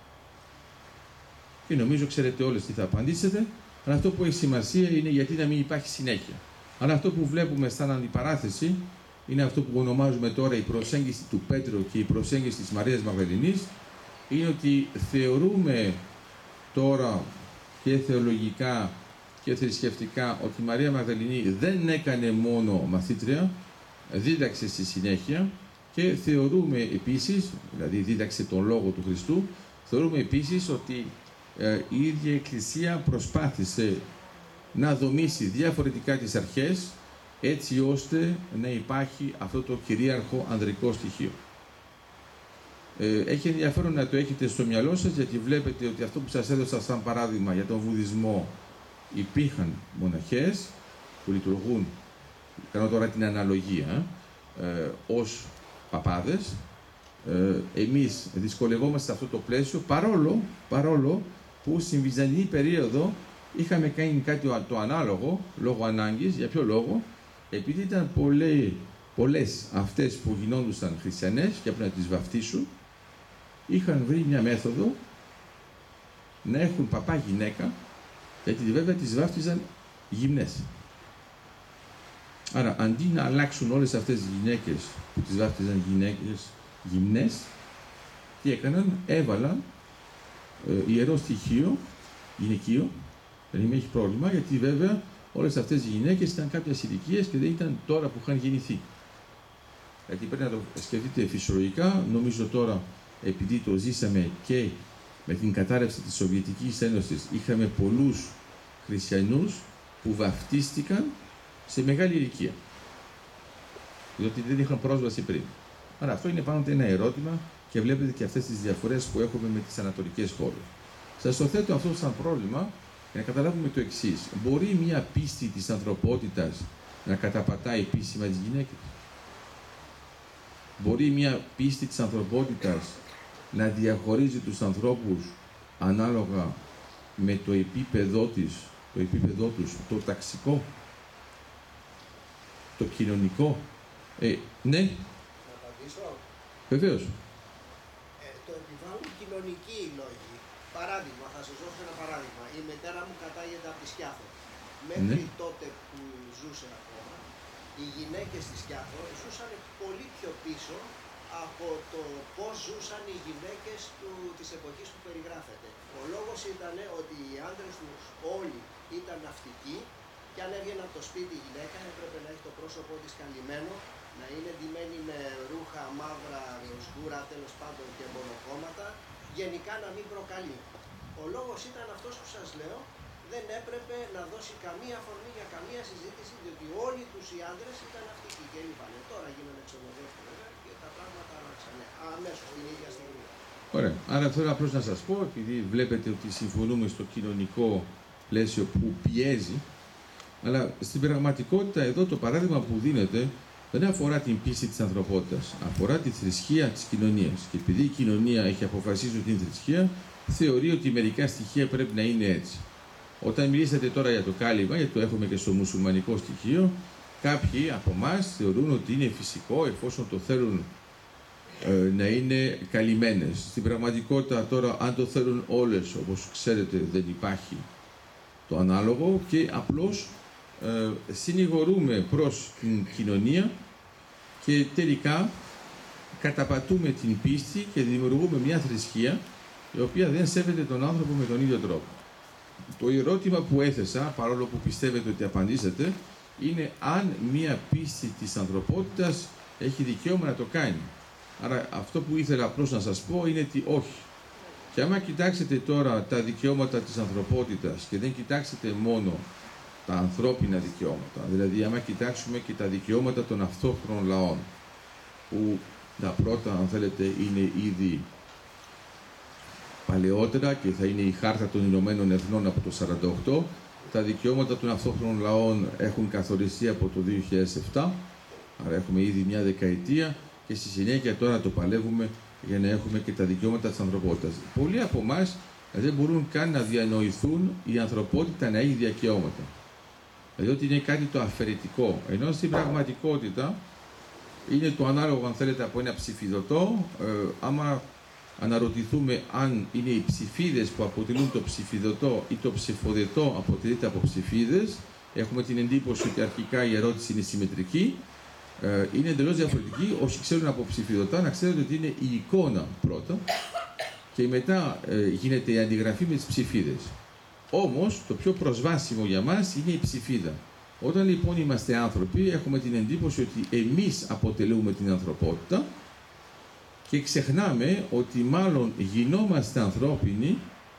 Και νομίζω ξέρετε όλες τι θα απαντήσετε, αλλά αυτό που έχει σημασία είναι γιατί να μην υπάρχει συνέχεια. Αλλά αυτό που βλέπουμε σαν αντιπαράθεση είναι αυτό που ονομάζουμε τώρα η προσέγγιση του Πέτρου και η προσέγγιση της Μαρίας Μαγδαληνής, είναι ότι θεωρούμε τώρα και θεολογικά και θρησκευτικά ότι η Μαρία Μαγδαληνή δεν έκανε μόνο μαθήτρια, δίδαξε στη συνέχεια και θεωρούμε επίσης, δηλαδή δίδαξε τον Λόγο του Χριστού, θεωρούμε επίσης ότι η ίδια η Εκκλησία προσπάθησε να δομήσει διαφορετικά τις αρχές έτσι ώστε να υπάρχει αυτό το κυρίαρχο ανδρικό στοιχείο. Έχει ενδιαφέρον να το έχετε στο μυαλό σας γιατί βλέπετε ότι αυτό που σας έδωσα σαν παράδειγμα για τον Βουδισμό υπήρχαν μοναχές που λειτουργούν, κάνω τώρα την αναλογία, ως παπάδες. Εμείς δυσκολευόμαστε σε αυτό το πλαίσιο παρόλο που στην Βυζαντινή περίοδο είχαμε κάνει κάτι το ανάλογο λόγω ανάγκης. Για ποιο λόγο? Επειδή ήταν πολλές αυτές που γινόντουσαν χριστιανές και έπρεπε να τις βαφτίσουν, είχαν βρει μια μέθοδο να έχουν παπά γυναίκα, γιατί βέβαια τις βάφτιζαν γυμνές. Άρα αντί να αλλάξουν όλες αυτές τις γυναίκες που τις βάφτιζαν γυναίκες γυμνές, τι έκαναν? Έβαλαν ιερό στοιχείο γυναικείο. Δεν έχει πρόβλημα, γιατί βέβαια όλες αυτές οι γυναίκες ήταν κάποιες ηλικίες και δεν ήταν τώρα που είχαν γεννηθεί. Γιατί πρέπει να το σκεφτείτε φυσιολογικά. Νομίζω τώρα, επειδή το ζήσαμε και με την κατάρρευση της Σοβιετικής Ένωσης, είχαμε πολλούς χριστιανούς που βαφτίστηκαν σε μεγάλη ηλικία, διότι δεν είχαν πρόσβαση πριν. Άρα αυτό είναι πάντοτε ένα ερώτημα και βλέπετε και αυτές τις διαφορές που έχουμε με τις ανατολικές χώρες. Σας το θέτω αυτό σαν πρόβλημα για να καταλάβουμε το εξής. Μπορεί μια πίστη της ανθρωπότητας να καταπατάει επίσημα τις γυναίκες? Μπορεί μια πίστη της ανθρωπότητας να διαχωρίζει τους ανθρώπους ανάλογα με το επίπεδό τους, το ταξικό, το κοινωνικό? Ναι, Να απαντήσω. βεβαίως. Το επιβάλλουν κοινωνικοί λόγοι. Παράδειγμα, θα σας δώσω ένα παράδειγμα. Η μητέρα μου κατάγεται από τη Σκιάθο. Μέχρι τότε που ζούσε ακόμα, οι γυναίκες στη Σκιάθο ζούσαν πολύ πιο πίσω από το πώς ζούσαν οι γυναίκες της εποχής που περιγράφεται. Ο λόγος ήταν ότι οι άντρες τους όλοι ήταν ναυτικοί και αν έβγαινε από το σπίτι η γυναίκα έπρεπε να έχει το πρόσωπό της καλυμμένο, να είναι ντυμένη με ρούχα μαύρα, σκούρα, τέλος πάντων και μονοκόμματα, γενικά να μην προκαλεί. Ο λόγος ήταν αυτός που σας λέω, δεν έπρεπε να δώσει καμία αφορμή για καμία συζήτηση, διότι όλοι τους οι άντρες ήταν ναυτικοί και είπανε. Τώρα γίνανε ξενοδόχοι βέβαια και τα πράγματα άλλαξανε αμέσως την ίδια στιγμή. Ωραία. Άρα θέλω απλώς να σας πω, επειδή βλέπετε ότι συμφωνούμε στο κοινωνικό πλαίσιο που πιέζει, αλλά στην πραγματικότητα εδώ το παράδειγμα που δίνεται δεν αφορά την πίστη της ανθρωπότητας, αφορά τη θρησκεία της κοινωνίας. Και επειδή η κοινωνία έχει αποφασίσει την θρησκεία, θεωρεί ότι μερικά στοιχεία πρέπει να είναι έτσι. Όταν μιλήσατε τώρα για το κάλυμα, γιατί το έχουμε και στο μουσουλμανικό στοιχείο, κάποιοι από εμάς θεωρούν ότι είναι φυσικό εφόσον το θέλουν να είναι καλυμμένες. Στην πραγματικότητα τώρα, αν το θέλουν όλες, όπως ξέρετε, δεν υπάρχει το ανάλογο και απλώς συνηγορούμε προς την κοινωνία και τελικά καταπατούμε την πίστη και δημιουργούμε μια θρησκεία η οποία δεν σέβεται τον άνθρωπο με τον ίδιο τρόπο. Το ερώτημα που έθεσα, παρόλο που πιστεύετε ότι απαντήσετε, είναι αν μια πίστη της ανθρωπότητας έχει δικαίωμα να το κάνει. Άρα αυτό που ήθελα απλώς να σας πω είναι ότι όχι. Και άμα κοιτάξετε τώρα τα δικαιώματα της ανθρωπότητας και δεν κοιτάξετε μόνο τα ανθρώπινα δικαιώματα, δηλαδή άμα κοιτάξουμε και τα δικαιώματα των αυτόχθονων λαών, που τα πρώτα, αν θέλετε, είναι ήδη παλαιότερα και θα είναι η Χάρτα των Ηνωμένων Εθνών από το 1948, τα δικαιώματα των αυτόχθονων λαών έχουν καθοριστεί από το 2007, άρα έχουμε ήδη μια δεκαετία και στη συνέχεια τώρα το παλεύουμε για να έχουμε και τα δικαιώματα της ανθρωπότητας. Πολλοί από εμάς δεν μπορούν καν να διανοηθούν η ανθρωπότητα να έχει δικαιώματα. Δηλαδή ότι είναι κάτι το αφαιρετικό, ενώ στην πραγματικότητα είναι το ανάλογο, αν θέλετε, από ένα ψηφιδωτό. Άμα αναρωτηθούμε αν είναι οι ψηφίδες που αποτελούν το ψηφιδωτό ή το ψηφοδετό αποτελείται από ψηφίδες, έχουμε την εντύπωση ότι αρχικά η ερώτηση είναι συμμετρική. Είναι εντελώς διαφορετική. Όσοι ξέρουν από ψηφιδωτά, να ξέρετε ότι είναι η εικόνα πρώτα και μετά γίνεται η αντιγραφή με τις ψηφίδες. Όμως, το πιο προσβάσιμο για μας είναι η ψηφίδα. Όταν λοιπόν είμαστε άνθρωποι, έχουμε την εντύπωση ότι εμείς αποτελούμε την ανθρωπότητα και ξεχνάμε ότι μάλλον γινόμαστε ανθρώπινοι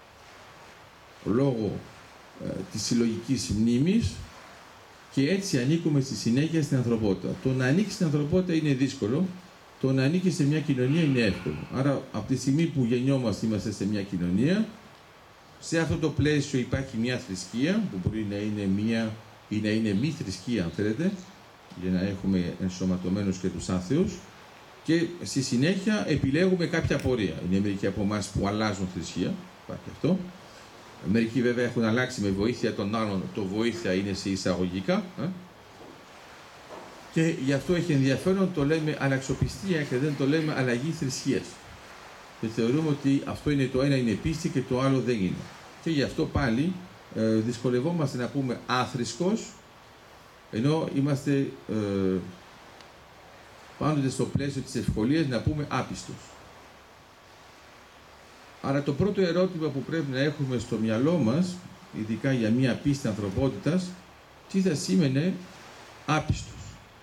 λόγω της συλλογικής μνήμης και έτσι ανήκουμε στη συνέχεια στην ανθρωπότητα. Το να ανήκει στην ανθρωπότητα είναι δύσκολο, το να ανήκει σε μια κοινωνία είναι εύκολο. Άρα, από τη στιγμή που γεννιόμαστε, είμαστε σε μια κοινωνία, σε αυτό το πλαίσιο υπάρχει μια θρησκεία, που μπορεί να είναι μία ή να είναι μη θρησκεία, αν θέλετε, για να έχουμε ενσωματωμένους και τους άθεους, και στη συνέχεια επιλέγουμε κάποια πορεία. Είναι μερικοί από εμάς που αλλάζουν θρησκεία, υπάρχει αυτό. Μερικοί βέβαια έχουν αλλάξει με βοήθεια των άλλων, το βοήθεια είναι σε εισαγωγικά. Και γι' αυτό έχει ενδιαφέρον, το λέμε αλλαξοπιστία και δεν το λέμε αλλαγή θρησκείας. Και θεωρούμε ότι αυτό είναι το ένα είναι πίστη και το άλλο δεν είναι. Και γι' αυτό πάλι δυσκολευόμαστε να πούμε άθρησκος, ενώ είμαστε πάντοτε στο πλαίσιο της ευκολίας να πούμε άπιστος. Άρα το πρώτο ερώτημα που πρέπει να έχουμε στο μυαλό μας, ειδικά για μία πίστη ανθρωπότητας, τι θα σήμαινε άπιστος.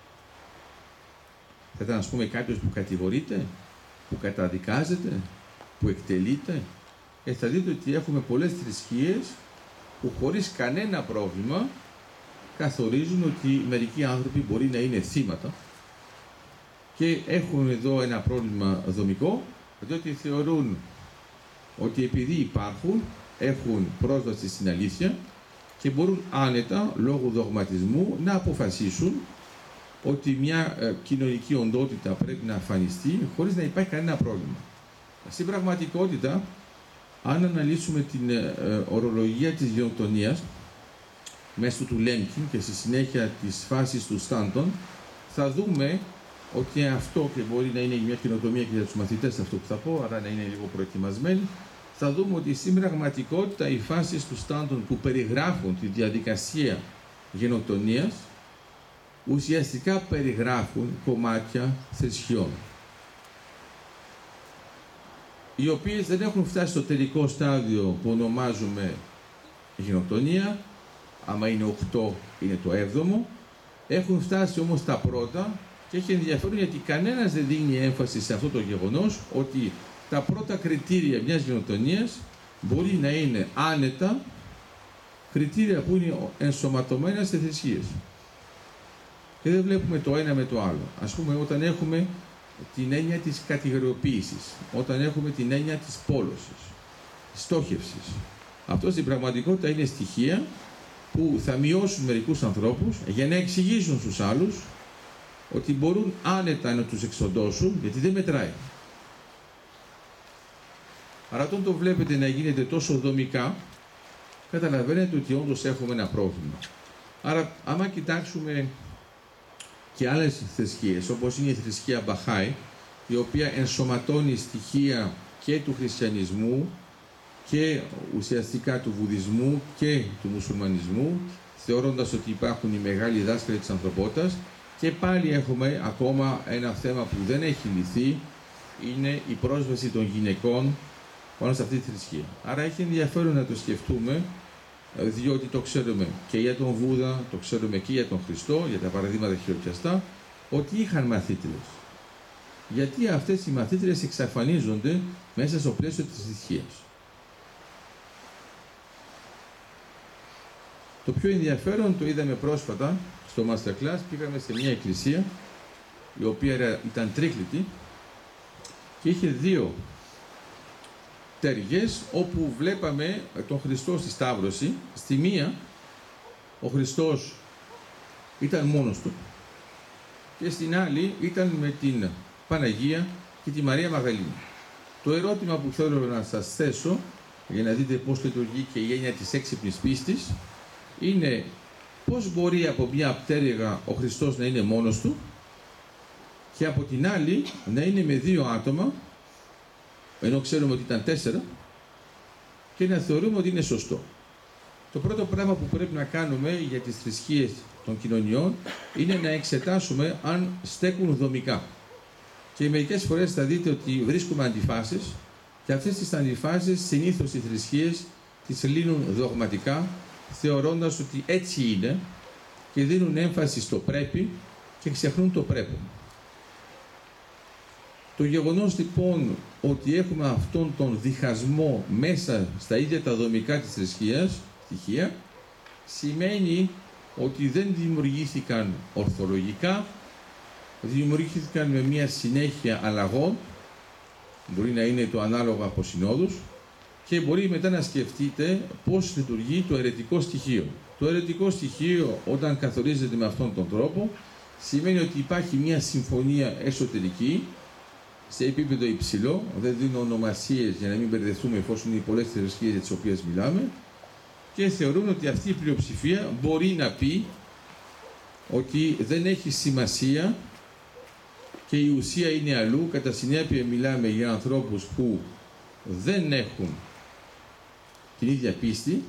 Θα ήταν, ας πούμε, κάποιος που κατηγορείται, που καταδικάζεται, που εκτελείται. Θα δείτε ότι έχουμε πολλές θρησκείες που χωρίς κανένα πρόβλημα καθορίζουν ότι μερικοί άνθρωποι μπορεί να είναι θύματα και έχουν εδώ ένα πρόβλημα δομικό, διότι θεωρούν ότι επειδή υπάρχουν, έχουν πρόσβαση στην αλήθεια και μπορούν άνετα, λόγω δογματισμού, να αποφασίσουν ότι μια κοινωνική οντότητα πρέπει να εμφανιστεί χωρίς να υπάρχει κανένα πρόβλημα. Στην πραγματικότητα, αν αναλύσουμε την ορολογία της γενοκτονίας μέσω του Λέμκιν και στη συνέχεια της φάσης του Στάντον, θα δούμε ότι αυτό και μπορεί να είναι μια καινοτομία και για τους μαθητές αυτό που θα πω, άρα να είναι λίγο προετοιμασμένοι, θα δούμε ότι στην πραγματικότητα οι φάσεις του Στάντον που περιγράφουν τη διαδικασία γενοκτονίας ουσιαστικά περιγράφουν κομμάτια θρησκειών, οι οποίες δεν έχουν φτάσει στο τελικό στάδιο που ονομάζουμε γενοκτονία, άμα είναι 8 είναι το 7ο, έχουν φτάσει όμως τα πρώτα και έχει ενδιαφέρον γιατί κανένας δεν δίνει έμφαση σε αυτό το γεγονός ότι τα πρώτα κριτήρια μιας γενοκτονίας μπορεί να είναι άνετα κριτήρια που είναι ενσωματωμένα σε θρησκείες. Και δεν βλέπουμε το ένα με το άλλο. Ας πούμε, όταν έχουμε την έννοια της κατηγοριοποίησης, όταν έχουμε την έννοια της πόλωσης, της στόχευσης. Αυτό στην πραγματικότητα είναι στοιχεία που θα μειώσουν μερικούς ανθρώπους για να εξηγήσουν στους άλλους ότι μπορούν άνετα να τους εξοντώσουν, γιατί δεν μετράει. Άρα όταν το βλέπετε να γίνεται τόσο δομικά, καταλαβαίνετε ότι όντως έχουμε ένα πρόβλημα. Άρα, άμα κοιτάξουμε και άλλες θρησκείες, όπως είναι η θρησκεία Μπαχάη, η οποία ενσωματώνει στοιχεία και του χριστιανισμού και ουσιαστικά του βουδισμού και του μουσουλμανισμού, θεωρώντας ότι υπάρχουν οι μεγάλοι δάσκαλοι της ανθρωπότητας, και πάλι έχουμε ακόμα ένα θέμα που δεν έχει λυθεί, είναι η πρόσβαση των γυναικών πάνω σε αυτή τη θρησκεία. Άρα έχει ενδιαφέρον να το σκεφτούμε, διότι το ξέρουμε και για τον Βούδα, το ξέρουμε και για τον Χριστό, για τα παραδείγματα χειροπιαστά, ότι είχαν μαθήτρες. Γιατί αυτές οι μαθήτρες εξαφανίζονται μέσα στο πλαίσιο της θρησκείας. Το πιο ενδιαφέρον το είδαμε πρόσφατα στο Masterclass, πήγαμε σε μια εκκλησία η οποία ήταν τρίκλητη και είχε δύο τέργες όπου βλέπαμε τον Χριστό στη Σταύρωση. Στη μία ο Χριστός ήταν μόνος του και στην άλλη ήταν με την Παναγία και τη Μαρία Μαγδαλήνη. Το ερώτημα που θέλω να σας θέσω για να δείτε πώς λειτουργεί και η έννοια της έξυπνης πίστης είναι πώς μπορεί από μια πτέρυγα ο Χριστός να είναι μόνος του και από την άλλη να είναι με δύο άτομα, ενώ ξέρουμε ότι ήταν 4, και να θεωρούμε ότι είναι σωστό. Το πρώτο πράγμα που πρέπει να κάνουμε για τις θρησκείες των κοινωνιών είναι να εξετάσουμε αν στέκουν δομικά. Και μερικές φορές θα δείτε ότι βρίσκουμε αντιφάσεις και αυτές τις αντιφάσεις συνήθως οι θρησκείες τις λύνουν δογματικά, θεωρώντας ότι έτσι είναι και δίνουν έμφαση στο πρέπει και ξεχνούν το πρέπον. Το γεγονός λοιπόν ότι έχουμε αυτόν τον διχασμό μέσα στα ίδια τα δομικά της θρησκείας, στοιχεία, σημαίνει ότι δεν δημιουργήθηκαν ορθολογικά, δημιουργήθηκαν με μια συνέχεια αλλαγών, μπορεί να είναι το ανάλογο από συνόδους, και μπορεί μετά να σκεφτείτε πώς λειτουργεί το αιρετικό στοιχείο. Το αιρετικό στοιχείο, όταν καθορίζεται με αυτόν τον τρόπο, σημαίνει ότι υπάρχει μια συμφωνία εσωτερική, σε επίπεδο υψηλό, δεν δίνω ονομασίες για να μην μπερδευτούμε εφόσον είναι πολλές θρησκείες για τις οποίες μιλάμε, και θεωρούν ότι αυτή η πλειοψηφία μπορεί να πει ότι δεν έχει σημασία και η ουσία είναι αλλού. Κατά συνέπεια μιλάμε για ανθρώπους που δεν έχουν την ίδια πίστη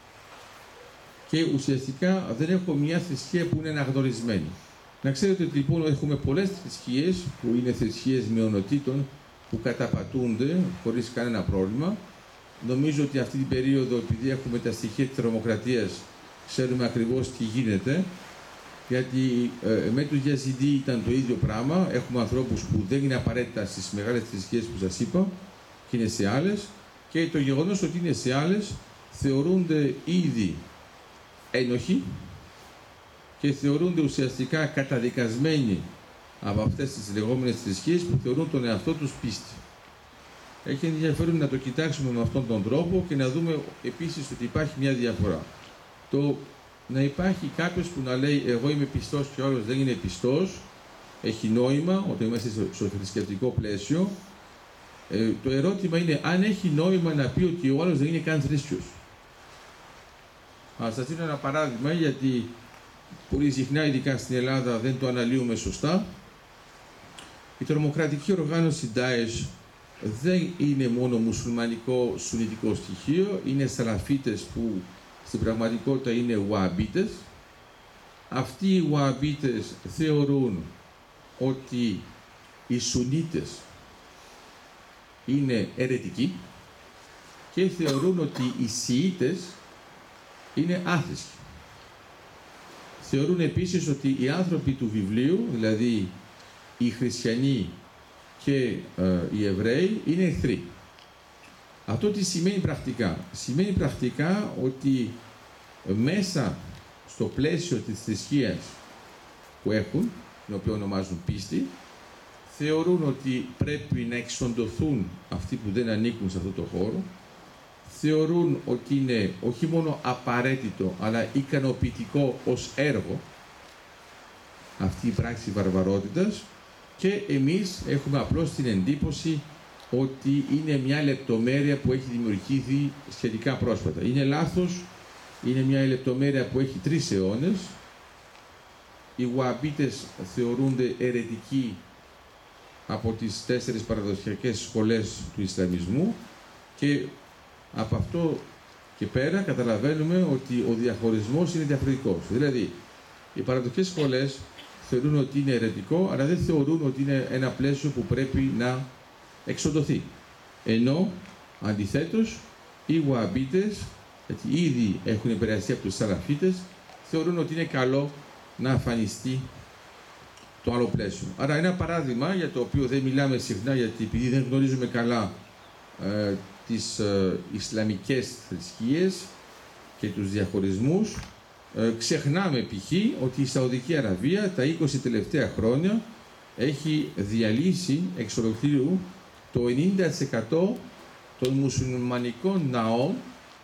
και ουσιαστικά δεν έχουν μια θρησκεία που είναι αναγνωρισμένη. Να ξέρετε ότι λοιπόν έχουμε πολλές θρησκείες που είναι θρησκείες μειονοτήτων που καταπατούνται χωρίς κανένα πρόβλημα. Νομίζω ότι αυτή την περίοδο, επειδή έχουμε τα στοιχεία της τρομοκρατίας, ξέρουμε ακριβώς τι γίνεται, γιατί με τους Γιαζιντί ήταν το ίδιο πράγμα. Έχουμε ανθρώπους που δεν είναι απαραίτητα στις μεγάλες θρησκείες που σας είπα και είναι σε άλλες, και το γεγονός ότι είναι σε άλλες θεωρούνται ήδη ένοχοι και θεωρούνται ουσιαστικά καταδικασμένοι από αυτές τις λεγόμενες θρησκείες που θεωρούν τον εαυτό τους πίστη. Έχει ενδιαφέρον να το κοιτάξουμε με αυτόν τον τρόπο και να δούμε επίσης ότι υπάρχει μια διαφορά. Το να υπάρχει κάποιος που να λέει εγώ είμαι πιστός και ο άλλος δεν είναι πιστός, έχει νόημα όταν είμαστε στο θρησκευτικό πλαίσιο. Το ερώτημα είναι αν έχει νόημα να πει ότι ο άλλος δεν είναι καν θρήσκος. Ας σας δίνω ένα παράδειγμα, γιατί πολύ συχνά, ειδικά στην Ελλάδα, δεν το αναλύουμε σωστά. Η τρομοκρατική οργάνωση Daesh δεν είναι μόνο μουσουλμανικό σουνιτικό στοιχείο, είναι σαλαφίτες που στην πραγματικότητα είναι ουαμπίτες. Αυτοί οι ουαμπίτες θεωρούν ότι οι Σουνίτες είναι αιρετικοί και θεωρούν ότι οι Σιήτες είναι άθρησκοι. Θεωρούν επίσης ότι οι άνθρωποι του βιβλίου, δηλαδή οι χριστιανοί και οι Εβραίοι, είναι εχθροί. Αυτό τι σημαίνει πρακτικά? Σημαίνει πρακτικά ότι μέσα στο πλαίσιο της θρησκείας που έχουν, την οποία ονομάζουν πίστη, θεωρούν ότι πρέπει να εξοντωθούν αυτοί που δεν ανήκουν σε αυτό το χώρο, θεωρούν ότι είναι όχι μόνο απαραίτητο, αλλά ικανοποιητικό ως έργο αυτή η πράξη βαρβαρότητας, και εμείς έχουμε απλώς την εντύπωση ότι είναι μια λεπτομέρεια που έχει δημιουργηθεί σχετικά πρόσφατα. Είναι λάθος, είναι μια λεπτομέρεια που έχει 3 αιώνες. Οι Ουαμπίτες θεωρούνται αιρετικοί από τις 4 παραδοσιακές σχολές του Ισλαμισμού και από αυτό και πέρα καταλαβαίνουμε ότι ο διαχωρισμός είναι διαφορετικός. Δηλαδή, οι παραδοσιακές σχολές θεωρούν ότι είναι αιρετικό, αλλά δεν θεωρούν ότι είναι ένα πλαίσιο που πρέπει να εξοντωθεί. Ενώ, αντιθέτως, οι Ουαμπίτες, γιατί ήδη έχουν επηρεαστεί από τους Σαλαφίτες, θεωρούν ότι είναι καλό να αφανιστεί το άλλο πλαίσιο. Άρα ένα παράδειγμα για το οποίο δεν μιλάμε συχνά, γιατί επειδή δεν γνωρίζουμε καλά τις Ισλαμικές θρησκείες και τους διαχωρισμούς, ξεχνάμε π.χ. ότι η Σαουδική Αραβία τα 20 τελευταία χρόνια έχει διαλύσει εξ ολοκλήρου το 90% των μουσουλμανικών ναών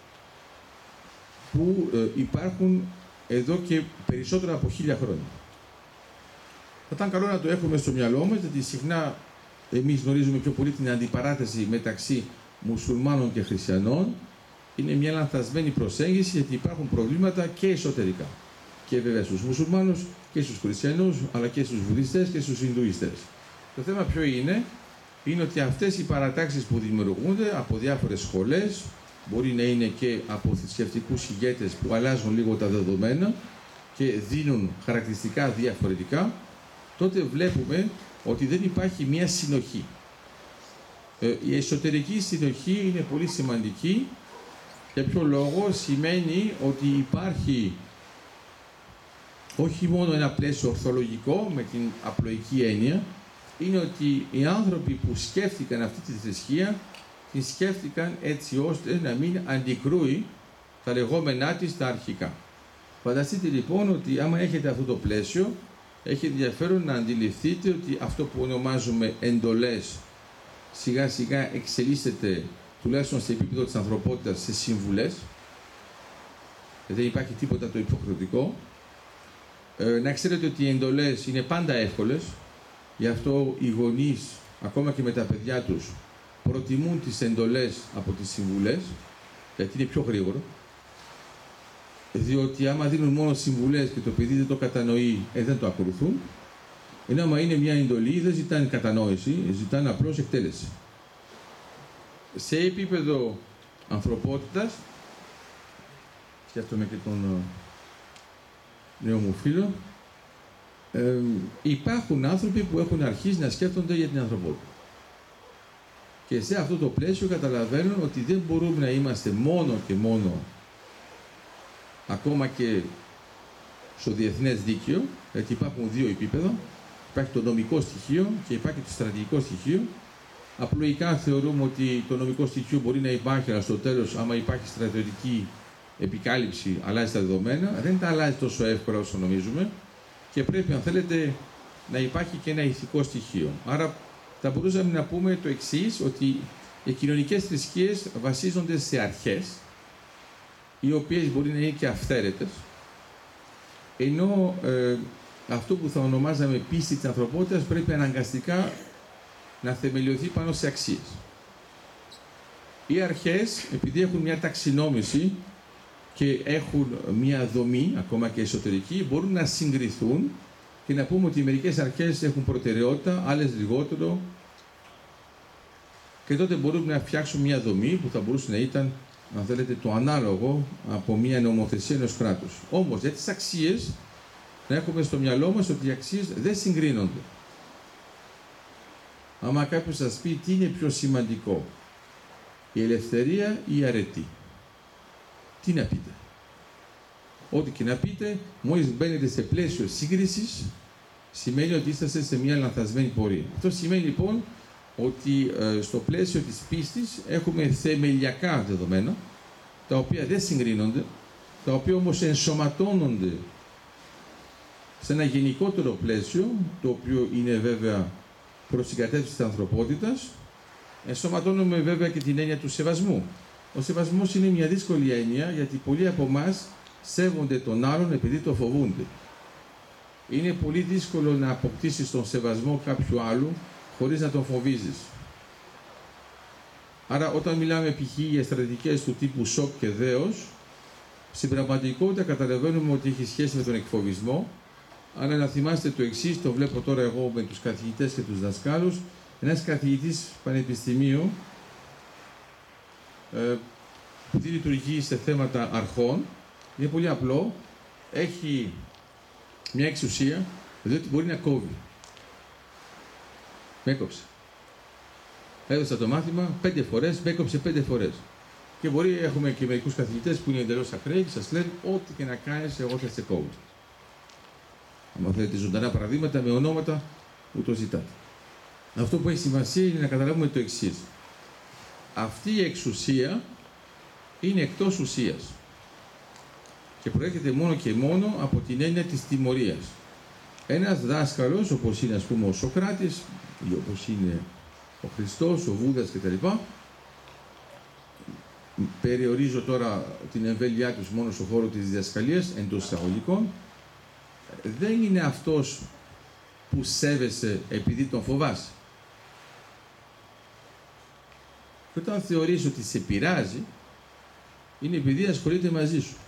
που υπάρχουν εδώ και περισσότερα από 1000 χρόνια. Θα ήταν καλό να το έχουμε στο μυαλό μας, γιατί συχνά εμείς γνωρίζουμε πιο πολύ την αντιπαράθεση μεταξύ μουσουλμάνων και χριστιανών. Είναι μια λανθασμένη προσέγγιση, γιατί υπάρχουν προβλήματα και εσωτερικά. Και βέβαια στους μουσουλμάνους και στους χριστιανούς, αλλά και στους βουδιστές και στους Ινδουιστές. Το θέμα ποιο είναι? Είναι ότι αυτές οι παρατάξεις που δημιουργούνται από διάφορες σχολές, μπορεί να είναι και από θρησκευτικούς ηγέτες που αλλάζουν λίγο τα δεδομένα και δίνουν χαρακτηριστικά διαφορετικά, τότε βλέπουμε ότι δεν υπάρχει μια συνοχή. Η εσωτερική συνοχή είναι πολύ σημαντική. Για ποιο λόγο? Σημαίνει ότι υπάρχει όχι μόνο ένα πλαίσιο ορθολογικό με την απλοϊκή έννοια, είναι ότι οι άνθρωποι που σκέφτηκαν αυτή τη θρησκεία την σκέφτηκαν έτσι ώστε να μην αντικρούει τα λεγόμενά της τα αρχικά. Φανταστείτε λοιπόν ότι άμα έχετε αυτό το πλαίσιο, έχει ενδιαφέρον να αντιληφθείτε ότι αυτό που ονομάζουμε εντολές σιγά σιγά εξελίσσεται, τουλάχιστον σε επίπεδο της ανθρωπότητας, σε συμβουλές. Δεν υπάρχει τίποτα το υποχρεωτικό. Να ξέρετε ότι οι εντολές είναι πάντα εύκολες, γι' αυτό οι γονείς, ακόμα και με τα παιδιά τους, προτιμούν τις εντολές από τις συμβουλές, γιατί είναι πιο γρήγορο. Διότι άμα δίνουν μόνο συμβουλές και το παιδί δεν το κατανοεί, δεν το ακολουθούν. Ενώ άμα είναι μια εντολή, δεν ζητάνε κατανόηση, ζητάνε απλώς εκτέλεση. Σε επίπεδο ανθρωπότητας, σκέφτομαι και τον νέο μου φίλο, υπάρχουν άνθρωποι που έχουν αρχίσει να σκέφτονται για την ανθρωπότητα. Και σε αυτό το πλαίσιο καταλαβαίνουν ότι δεν μπορούμε να είμαστε μόνο και μόνο, ακόμα και στο διεθνές δίκαιο, γιατί υπάρχουν 2 επίπεδα. Υπάρχει το νομικό στοιχείο και υπάρχει το στρατηγικό στοιχείο. Απλοϊκά θεωρούμε ότι το νομικό στοιχείο μπορεί να υπάρχει, αλλά στο τέλος, άμα υπάρχει στρατιωτική επικάλυψη, αλλάζει τα δεδομένα. Δεν τα αλλάζει τόσο εύκολα όσο νομίζουμε και πρέπει, αν θέλετε, να υπάρχει και ένα ηθικό στοιχείο. Άρα θα μπορούσαμε να πούμε το εξής, ότι οι κοινωνικές θρησκείες βασίζονται σε αρχές, οι οποίες μπορεί να είναι και αυθαίρετες, ενώ αυτό που θα ονομάζαμε πίστη της ανθρωπότητας πρέπει αναγκαστικά να θεμελιωθεί πάνω σε αξίες. Οι αρχές, επειδή έχουν μια ταξινόμηση και έχουν μια δομή, ακόμα και εσωτερική, μπορούν να συγκριθούν και να πούμε ότι μερικές αρχές έχουν προτεραιότητα, άλλες λιγότερο, και τότε μπορούμε να φτιάξουμε μια δομή που θα μπορούσε να ήταν, αν θέλετε, το ανάλογο από μια νομοθεσία ενός κράτους. Όμως, για τις αξίες, να έχουμε στο μυαλό μας ότι οι αξίες δεν συγκρίνονται. Άμα κάποιος σας πει τι είναι πιο σημαντικό, η ελευθερία ή η αρετή, τι να πείτε? Ό,τι και να πείτε, μόλις μπαίνετε σε πλαίσιο σύγκρισης, σημαίνει ότι είσαστε σε μια λανθασμένη πορεία. Αυτό σημαίνει λοιπόν ότι στο πλαίσιο της πίστης έχουμε θεμελιακά δεδομένα, τα οποία δεν συγκρίνονται, τα οποία όμως ενσωματώνονται σε ένα γενικότερο πλαίσιο, το οποίο είναι βέβαια προς την κατεύθυνση της ανθρωπότητας. Ενσωματώνουμε βέβαια και την έννοια του σεβασμού. Ο σεβασμός είναι μια δύσκολη έννοια, γιατί πολλοί από εμάς σέβονται τον άλλον επειδή το φοβούνται. Είναι πολύ δύσκολο να αποκτήσεις τον σεβασμό κάποιου άλλου χωρίς να τον φοβίζεις. Άρα όταν μιλάμε π.χ. για στρατηγικές του τύπου σοκ και δέος, στην πραγματικότητα καταλαβαίνουμε ότι έχει σχέση με τον εκφοβισμό, αλλά να θυμάστε το εξής, το βλέπω τώρα εγώ με τους καθηγητές και τους δασκάλους. Ένας καθηγητής πανεπιστημίου που λειτουργεί σε θέματα αρχών, είναι πολύ απλό, έχει μια εξουσία, διότι μπορεί να κόβει. Με έκοψε. Έδωσα το μάθημα 5 φορές, με έκοψε 5 φορές. Και μπορεί, έχουμε και μερικούς καθηγητές που είναι εντελώς ακραίοι και σας λένε ό,τι και να κάνεις, εγώ θα σε κόβω. Αν θέλετε ζωντανά παραδείγματα με ονόματα που το ζητάτε. Αυτό που έχει σημασία είναι να καταλάβουμε το εξής. Αυτή η εξουσία είναι εκτός ουσίας και προέρχεται μόνο και μόνο από την έννοια της τιμωρίας. Ένας δάσκαλος, όπως είναι ας πούμε ο Σοκράτης ή όπως είναι ο Χριστός, ο Βούδας κτλ. Περιορίζω τώρα την εμβέλειά τους μόνο στον χώρο της διδασκαλίας, εντός εισαγωγικών. Δεν είναι αυτός που σέβεσαι επειδή τον φοβάσαι. Και όταν θεωρείς ότι σε πειράζει, είναι επειδή ασχολείται μαζί σου.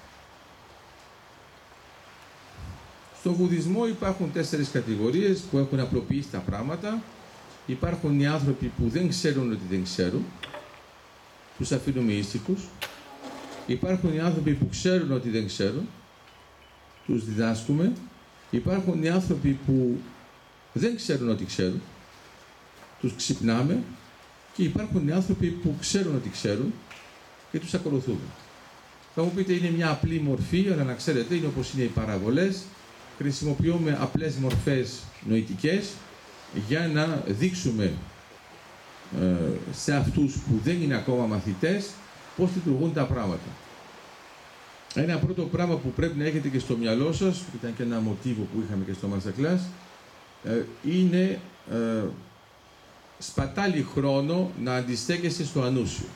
Στον Βουδισμό υπάρχουν 4 κατηγορίες που έχουν απλοποιήσει τα πράγματα. Υπάρχουν οι άνθρωποι που δεν ξέρουν ότι δεν ξέρουν, τους αφήνουμε ήσυχους. Υπάρχουν οι άνθρωποι που ξέρουν ότι δεν ξέρουν, τους διδάσκουμε. Υπάρχουν οι άνθρωποι που δεν ξέρουν ότι ξέρουν, τους ξυπνάμε. Και υπάρχουν οι άνθρωποι που ξέρουν ότι ξέρουν και τους ακολουθούμε. Θα μου πείτε είναι μια απλή μορφή, αλλά να ξέρετε είναι όπως είναι οι παραβολές. Χρησιμοποιούμε απλές μορφές νοητικές για να δείξουμε σε αυτούς που δεν είναι ακόμα μαθητές πώς λειτουργούν τα πράγματα. Ένα πρώτο πράγμα που πρέπει να έχετε και στο μυαλό σας, που ήταν και ένα μοτίβο που είχαμε και στο Masterclass, είναι σπατάλη χρόνο να αντιστέκεσαι στο ανούσιο.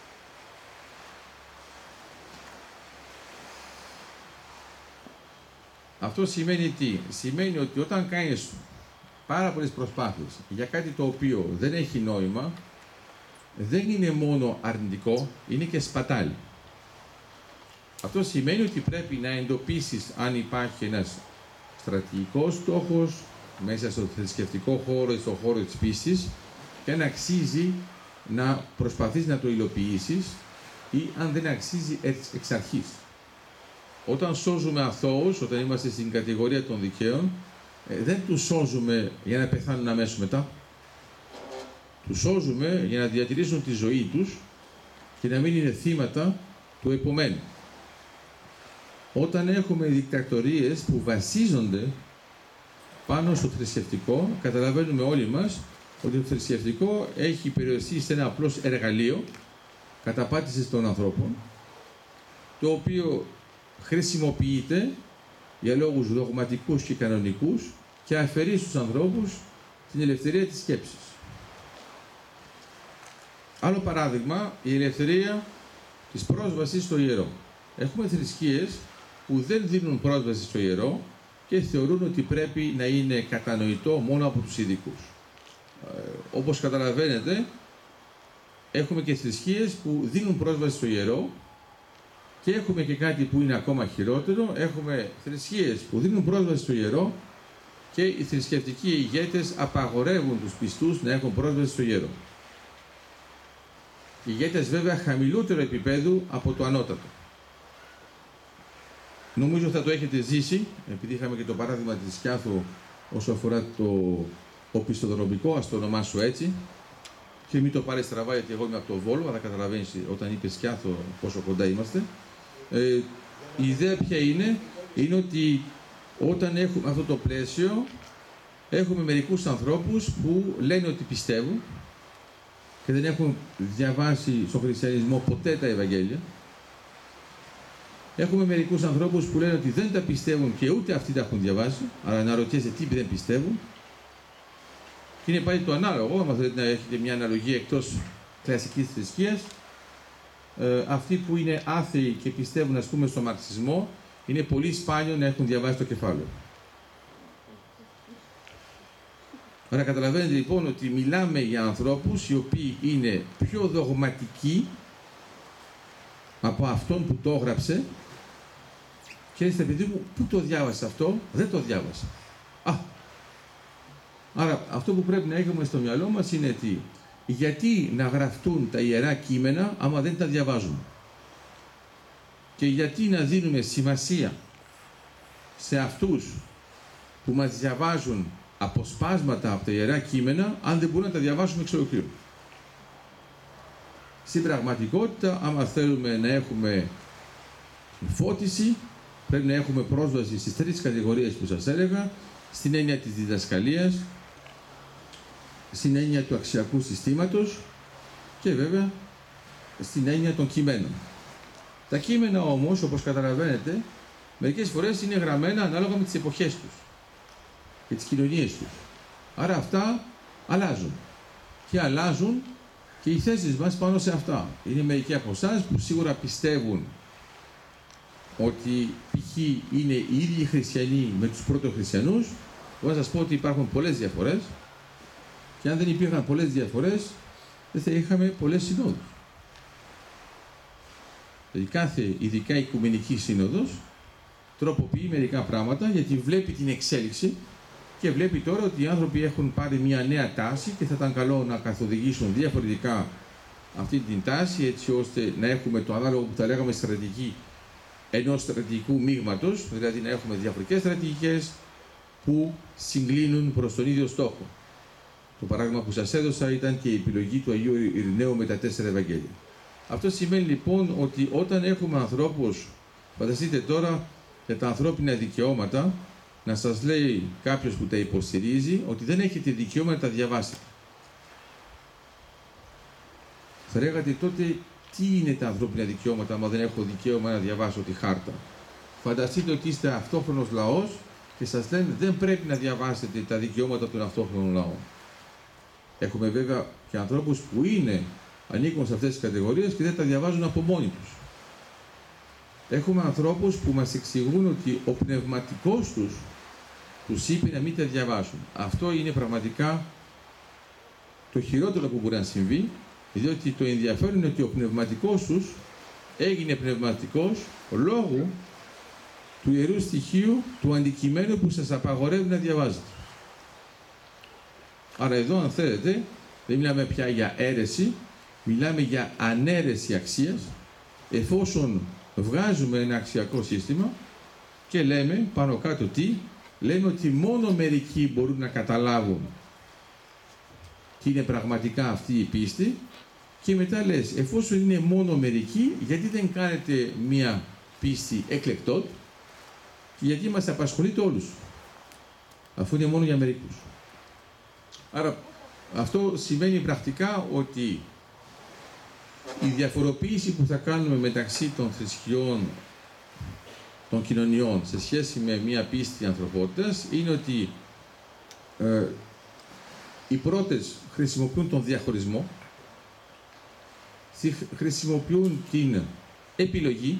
Αυτό σημαίνει τι? Σημαίνει ότι όταν κάνεις πάρα πολλές προσπάθειες για κάτι το οποίο δεν έχει νόημα, δεν είναι μόνο αρνητικό, είναι και σπατάλη. Αυτό σημαίνει ότι πρέπει να εντοπίσεις αν υπάρχει ένας στρατηγικός στόχος μέσα στο θρησκευτικό χώρο ή στον χώρο της πίστης και αν αξίζει να προσπαθείς να το υλοποιήσεις ή αν δεν αξίζει εξ αρχής. Όταν σώζουμε αθώους, όταν είμαστε στην κατηγορία των δικαίων, δεν τους σώζουμε για να πεθάνουν αμέσως μετά. Τους σώζουμε για να διατηρήσουν τη ζωή τους και να μην είναι θύματα του επομένου. Όταν έχουμε δικτατορίες που βασίζονται πάνω στο θρησκευτικό, καταλαβαίνουμε όλοι μας ότι το θρησκευτικό έχει περιοριστεί σε ένα απλώς εργαλείο καταπάτησης των ανθρώπων, το οποίο χρησιμοποιείται για λόγους δογματικούς και κανονικούς και αφαιρεί στους ανθρώπους την ελευθερία της σκέψης. Άλλο παράδειγμα, η ελευθερία της πρόσβασης στο ιερό. Έχουμε θρησκείες που δεν δίνουν πρόσβαση στο ιερό και θεωρούν ότι πρέπει να είναι κατανοητό μόνο από τους ειδικούς. Όπως καταλαβαίνετε, έχουμε και θρησκείες που δίνουν πρόσβαση στο ιερό και έχουμε και κάτι που είναι ακόμα χειρότερο, έχουμε θρησκείες που δίνουν πρόσβαση στο ιερό και οι θρησκευτικοί ηγέτες απαγορεύουν τους πιστούς να έχουν πρόσβαση στο γέρο. Οι ηγέτες βέβαια χαμηλότερο επίπεδου από το ανώτατο. Νομίζω θα το έχετε ζήσει, επειδή είχαμε και το παράδειγμα της Σκιάθου όσο αφορά το οπισθοδρομικό, ας το ονομάσω έτσι, και μην το πάρει στραβά γιατί εγώ είμαι από το Βόλο, αλλά καταλαβαίνεις όταν είπε Σκιάθο πόσο κοντά είμαστε. Η ιδέα ποια είναι ότι όταν έχουμε αυτό το πλαίσιο, έχουμε μερικούς ανθρώπους που λένε ότι πιστεύουν και δεν έχουν διαβάσει στον χριστιανισμό ποτέ τα Ευαγγέλια. Έχουμε μερικούς ανθρώπους που λένε ότι δεν τα πιστεύουν και ούτε αυτοί τα έχουν διαβάσει, αλλά να ρωτήσετε τι δεν πιστεύουν. Και είναι πάλι το ανάλογο, άμα θέλετε να έχετε μια αναλογία εκτός κλασικής θρησκείας. Αυτοί που είναι άθεοι και πιστεύουν, ας πούμε, στο μαρξισμό, είναι πολύ σπάνιο να έχουν διαβάσει το κεφάλαιο. Άρα καταλαβαίνετε λοιπόν ότι μιλάμε για ανθρώπους οι οποίοι είναι πιο δογματικοί από αυτόν που το έγραψε και είστε παιδί μου, πού το διάβασε αυτό, δεν το διάβασα. Άρα αυτό που πρέπει να έχουμε στο μυαλό μας είναι τι, γιατί να γραφτούν τα ιερά κείμενα άμα δεν τα διαβάζουμε. Και γιατί να δίνουμε σημασία σε αυτούς που μας διαβάζουν αποσπάσματα από τα ιερά κείμενα αν δεν μπορούμε να τα διαβάσουμε εξ ολοκλήρου. Στην πραγματικότητα, άμα θέλουμε να έχουμε φώτιση, πρέπει να έχουμε πρόσβαση στις τρεις κατηγορίες που σας έλεγα, στην έννοια της διδασκαλίας, στην έννοια του αξιακού συστήματος και βέβαια στην έννοια των κειμένων. Τα κείμενα όμως, όπως καταλαβαίνετε, μερικές φορές είναι γραμμένα ανάλογα με τις εποχές τους και τις κοινωνίες τους. Άρα αυτά αλλάζουν. Και αλλάζουν και οι θέσεις μας πάνω σε αυτά. Είναι μερικοί από εσάς που σίγουρα πιστεύουν ότι π.χ. είναι οι ίδιοι χριστιανοί με τους πρωτοχριστιανούς. Εγώ να σας πω ότι υπάρχουν πολλές διαφορές και αν δεν υπήρχαν πολλές διαφορές δεν θα είχαμε πολλές συνόδους. Δηλαδή κάθε ειδικά οικουμενική σύνοδος τροποποιεί μερικά πράγματα γιατί βλέπει την εξέλιξη και βλέπει τώρα ότι οι άνθρωποι έχουν πάρει μια νέα τάση και θα ήταν καλό να καθοδηγήσουν διαφορετικά αυτή την τάση έτσι ώστε να έχουμε το ανάλογο που θα λέγαμε στρατηγική ενός στρατηγικού μείγματος, δηλαδή να έχουμε διαφορετικές στρατηγικές που συγκλίνουν προς τον ίδιο στόχο. Το παράδειγμα που σας έδωσα ήταν και η επιλογή του Αγίου Ειρηναίου με τα 4 Ευαγγέλια. Αυτό σημαίνει λοιπόν ότι όταν έχουμε ανθρώπους, φανταστείτε τώρα για τα ανθρώπινα δικαιώματα, να σας λέει κάποιος που τα υποστηρίζει ότι δεν έχετε δικαίωμα να τα διαβάσετε. Θα λέγατε τότε τι είναι τα ανθρώπινα δικαιώματα άμα δεν έχω δικαίωμα να διαβάσω τη χάρτα. Φανταστείτε ότι είστε αυτόχρονος λαός και σας λένε δεν πρέπει να διαβάσετε τα δικαιώματα των αυτόχρονων λαών. Έχουμε βέβαια και ανθρώπους που ανήκουν σε αυτές τις κατηγορίες και δεν τα διαβάζουν από μόνοι τους. Έχουμε ανθρώπους που μας εξηγούν ότι ο πνευματικός τους είπε να μην τα διαβάσουν. Αυτό είναι πραγματικά το χειρότερο που μπορεί να συμβεί, διότι το ενδιαφέρον είναι ότι ο πνευματικός τους έγινε πνευματικός λόγω του ιερού στοιχείου του αντικειμένου που σας απαγορεύει να διαβάζετε. Άρα εδώ αν θέλετε δεν μιλάμε πια για αίρεση, μιλάμε για ανέρεση αξίας εφόσον βγάζουμε ένα αξιακό σύστημα και λέμε πάνω κάτω τι, λέμε ότι μόνο μερικοί μπορούν να καταλάβουν τι είναι πραγματικά αυτή η πίστη και μετά λες εφόσον είναι μόνο μερικοί γιατί δεν κάνετε μία πίστη εκλεκτών και γιατί μας απασχολείτε όλους αφού είναι μόνο για μερικούς. Άρα αυτό σημαίνει πρακτικά ότι η διαφοροποίηση που θα κάνουμε μεταξύ των θρησκειών των κοινωνιών σε σχέση με μία πίστη ανθρωπότητας είναι ότι οι πρώτες χρησιμοποιούν τον διαχωρισμό, χρησιμοποιούν την επιλογή,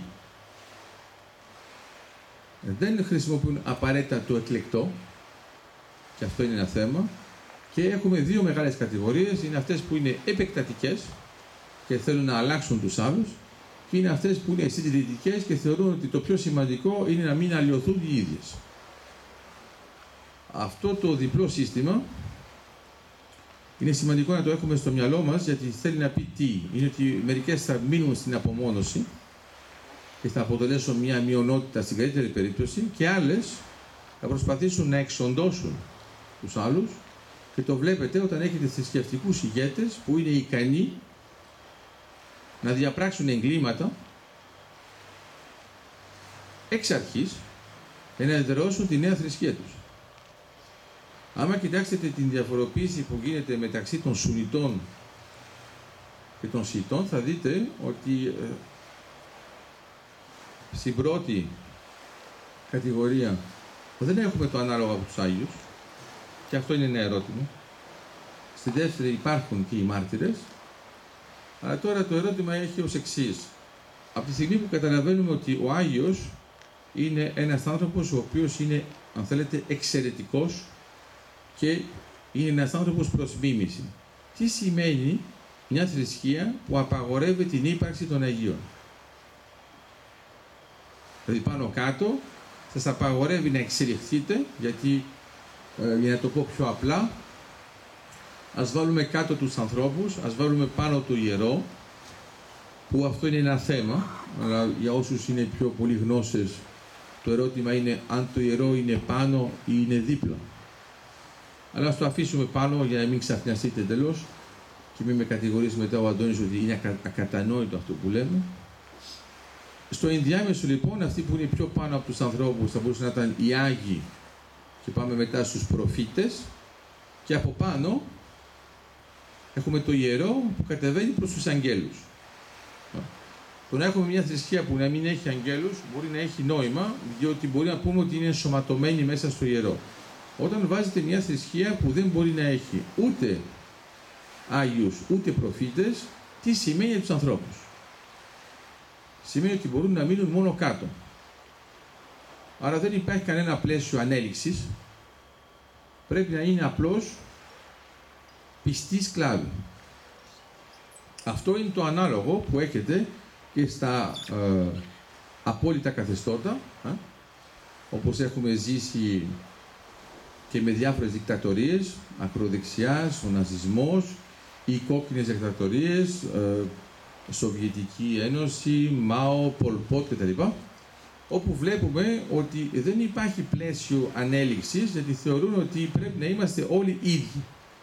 δεν χρησιμοποιούν απαραίτητα το εκλεκτό και αυτό είναι ένα θέμα και έχουμε δύο μεγάλες κατηγορίες, είναι αυτές που είναι επεκτατικές και θέλουν να αλλάξουν τους άλλους και είναι αυτές που είναι συντηρητικές και θεωρούν ότι το πιο σημαντικό είναι να μην αλλοιωθούν οι ίδιες. Αυτό το διπλό σύστημα είναι σημαντικό να το έχουμε στο μυαλό μας, γιατί θέλει να πει τι. Είναι ότι μερικές θα μείνουν στην απομόνωση και θα αποτελέσουν μια μειονότητα στην καλύτερη περίπτωση και άλλες θα προσπαθήσουν να εξοντώσουν τους άλλους και το βλέπετε όταν έχετε θρησκευτικούς ηγέτες που είναι ικανοί να διαπράξουν εγκλήματα εξ αρχής και να εδραιώσουν τη νέα θρησκεία τους. Άμα κοιτάξετε την διαφοροποίηση που γίνεται μεταξύ των Σουνιτών και των Σιητών, θα δείτε ότι στην πρώτη κατηγορία δεν έχουμε το ανάλογο από τους Άγιους και αυτό είναι ένα ερώτημα. Στη δεύτερη υπάρχουν και οι μάρτυρες, αλλά τώρα το ερώτημα έχει ως εξής. Από τη στιγμή που καταλαβαίνουμε ότι ο Άγιος είναι ένας άνθρωπος ο οποίος είναι, αν θέλετε, εξαιρετικός και είναι ένας άνθρωπος προς μίμηση. Τι σημαίνει μια θρησκεία που απαγορεύει την ύπαρξη των Αγίων? Δηλαδή πάνω κάτω σας απαγορεύει να εξελιχθείτε, γιατί για να το πω πιο απλά, ας βάλουμε κάτω τους ανθρώπους, ας βάλουμε πάνω το ιερό, που αυτό είναι ένα θέμα, αλλά για όσους είναι πιο πολύ γνώσες, το ερώτημα είναι αν το ιερό είναι πάνω ή είναι δίπλα. Αλλά ας το αφήσουμε πάνω για να μην ξαφνιαστείτε εντελώς και μην με κατηγορήσει μετά ο Αντώνης ότι είναι ακατανόητο αυτό που λέμε. Στο ενδιάμεσο λοιπόν, αυτοί που είναι πιο πάνω από τους ανθρώπους θα μπορούσαν να ήταν οι Άγιοι και πάμε μετά στους προφήτες και από πάνω έχουμε το ιερό που κατεβαίνει προς τους αγγέλους. Το να έχουμε μια θρησκεία που να μην έχει αγγέλους μπορεί να έχει νόημα, διότι μπορεί να πούμε ότι είναι ενσωματωμένη μέσα στο ιερό. Όταν βάζετε μια θρησκεία που δεν μπορεί να έχει ούτε Άγιους ούτε προφήτες, τι σημαίνει για τους ανθρώπους? Σημαίνει ότι μπορούν να μείνουν μόνο κάτω. Άρα δεν υπάρχει κανένα πλαίσιο ανέλυξης, πρέπει να είναι απλώς πιστοί σκλάβοι. Αυτό είναι το ανάλογο που έχετε και στα απόλυτα καθεστώτα, όπως έχουμε ζήσει και με διάφορες δικτατορίες, ακροδεξιάς, ο ναζισμός, οι κόκκινες δικτατορίες, Σοβιετική Ένωση, Μάο, Πολ Πότ κτλ. Όπου βλέπουμε ότι δεν υπάρχει πλαίσιο ανέλυξης, γιατί θεωρούν ότι πρέπει να είμαστε όλοι ίδιοι.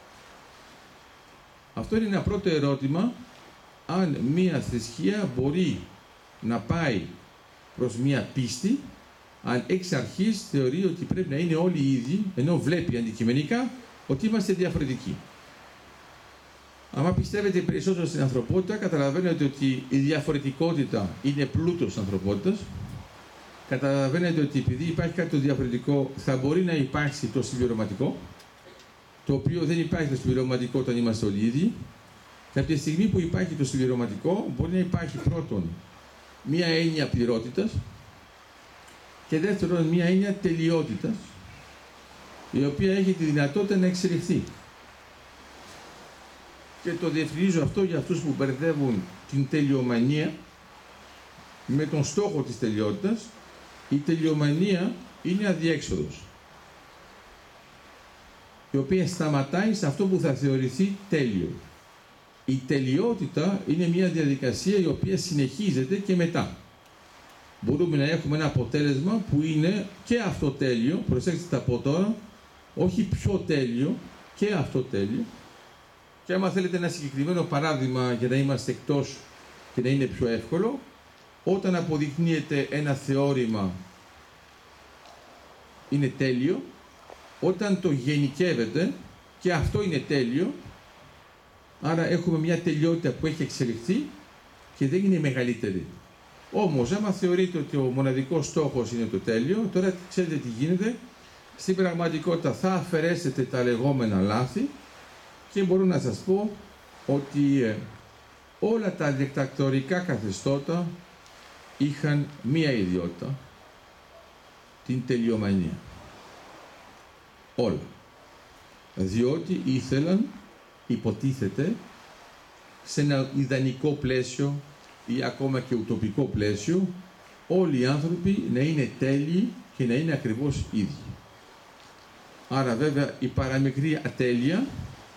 Αυτό είναι ένα πρώτο ερώτημα, αν μία θρησκεία μπορεί να πάει προς μία πίστη, αν εξ αρχής θεωρεί ότι πρέπει να είναι όλοι οι ίδιοι, ενώ βλέπει αντικειμενικά ότι είμαστε διαφορετικοί. Αν πιστεύετε περισσότερο στην ανθρωπότητα, καταλαβαίνετε ότι η διαφορετικότητα είναι πλούτος της ανθρωπότητας. Καταλαβαίνετε ότι επειδή υπάρχει κάτι το διαφορετικό, θα μπορεί να υπάρξει το συμπληρωματικό, το οποίο δεν υπάρχει το συμπληρωματικό όταν είμαστε όλοι ίδιοι. Και από τη στιγμή που υπάρχει το συμπληρωματικό, μπορεί να υπάρχει πρώτον μία έννοια πληρότητας και δεύτερον μία έννοια τελειότητας, η οποία έχει τη δυνατότητα να εξελιχθεί. Και το διευκρινίζω αυτό για αυτούς που μπερδεύουν την τελειομανία με τον στόχο της τελειότητας. Η τελειομανία είναι αδιέξοδος, η οποία σταματάει σε αυτό που θα θεωρηθεί τέλειο. Η τελειότητα είναι μια διαδικασία η οποία συνεχίζεται και μετά. Μπορούμε να έχουμε ένα αποτέλεσμα που είναι και αυτό τέλειο, προσέξτε τα πω τώρα, όχι πιο τέλειο, και αυτό τέλειο. Και άμα θέλετε ένα συγκεκριμένο παράδειγμα για να είμαστε εκτός και να είναι πιο εύκολο, όταν αποδεικνύεται ένα θεώρημα είναι τέλειο, όταν το γενικεύεται και αυτό είναι τέλειο, άρα έχουμε μια τελειότητα που έχει εξελιχθεί και δεν είναι μεγαλύτερη. Όμως, άμα θεωρείτε ότι ο μοναδικός στόχος είναι το τέλειο, τώρα ξέρετε τι γίνεται, στην πραγματικότητα θα αφαιρέσετε τα λεγόμενα λάθη και μπορώ να σας πω ότι όλα τα δικτατορικά καθεστώτα είχαν μία ιδιότητα, την τελειομανία. Όλα. Διότι ήθελαν, υποτίθεται, σε ένα ιδανικό πλαίσιο ή ακόμα και ουτοπικό πλαίσιο, όλοι οι άνθρωποι να είναι τέλειοι και να είναι ακριβώς ίδιοι. Άρα βέβαια η παραμικρή ατέλεια,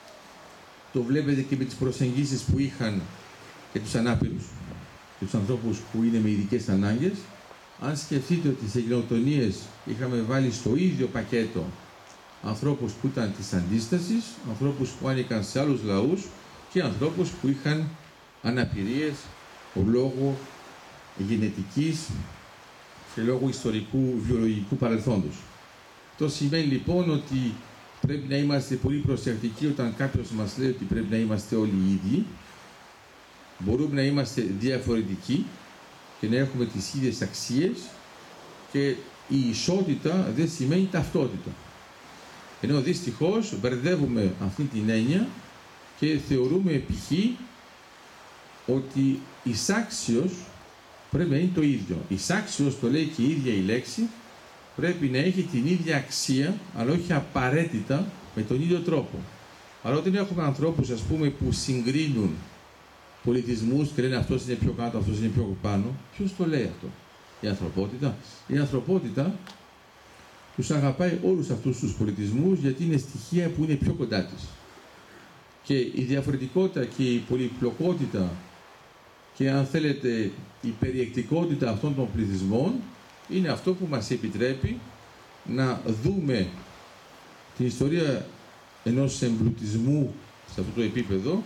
το βλέπετε και με τις προσεγγίσεις που είχαν και τους ανάπηρους και τους ανθρώπους που είναι με ειδικές ανάγκες. Αν σκεφτείτε ότι σε γενοκτονίες είχαμε βάλει στο ίδιο πακέτο ανθρώπους που ήταν της αντίστασης, ανθρώπους που άνοικαν σε άλλους λαούς και ανθρώπους που είχαν αναπηρίες λόγω γενετικής και λόγω ιστορικού βιολογικού παρελθόντος. Αυτό σημαίνει λοιπόν ότι πρέπει να είμαστε πολύ προσεκτικοί όταν κάποιος μας λέει ότι πρέπει να είμαστε όλοι οι ίδιοι. Μπορούμε να είμαστε διαφορετικοί και να έχουμε τις ίδιες αξίες και η ισότητα δεν σημαίνει ταυτότητα. Ενώ δυστυχώς μπερδεύουμε αυτή την έννοια και θεωρούμε π.χ. ότι εισάξιος πρέπει να είναι το ίδιο. Εισάξιος, το λέει και η ίδια η λέξη, πρέπει να έχει την ίδια αξία, αλλά όχι απαραίτητα με τον ίδιο τρόπο. Αλλά όταν έχουμε ανθρώπους, ας πούμε, που συγκρίνουν πολιτισμούς και λένε αυτός είναι πιο κάτω, αυτός είναι πιο πάνω, ποιος το λέει αυτό? Η ανθρωπότητα. Η ανθρωπότητα τους αγαπάει όλους αυτούς τους πολιτισμούς γιατί είναι στοιχεία που είναι πιο κοντά της. Και η διαφορετικότητα και η πολυπλοκότητα και αν θέλετε η περιεκτικότητα αυτών των πληθυσμών είναι αυτό που μας επιτρέπει να δούμε την ιστορία ενός εμπλουτισμού σε αυτό το επίπεδο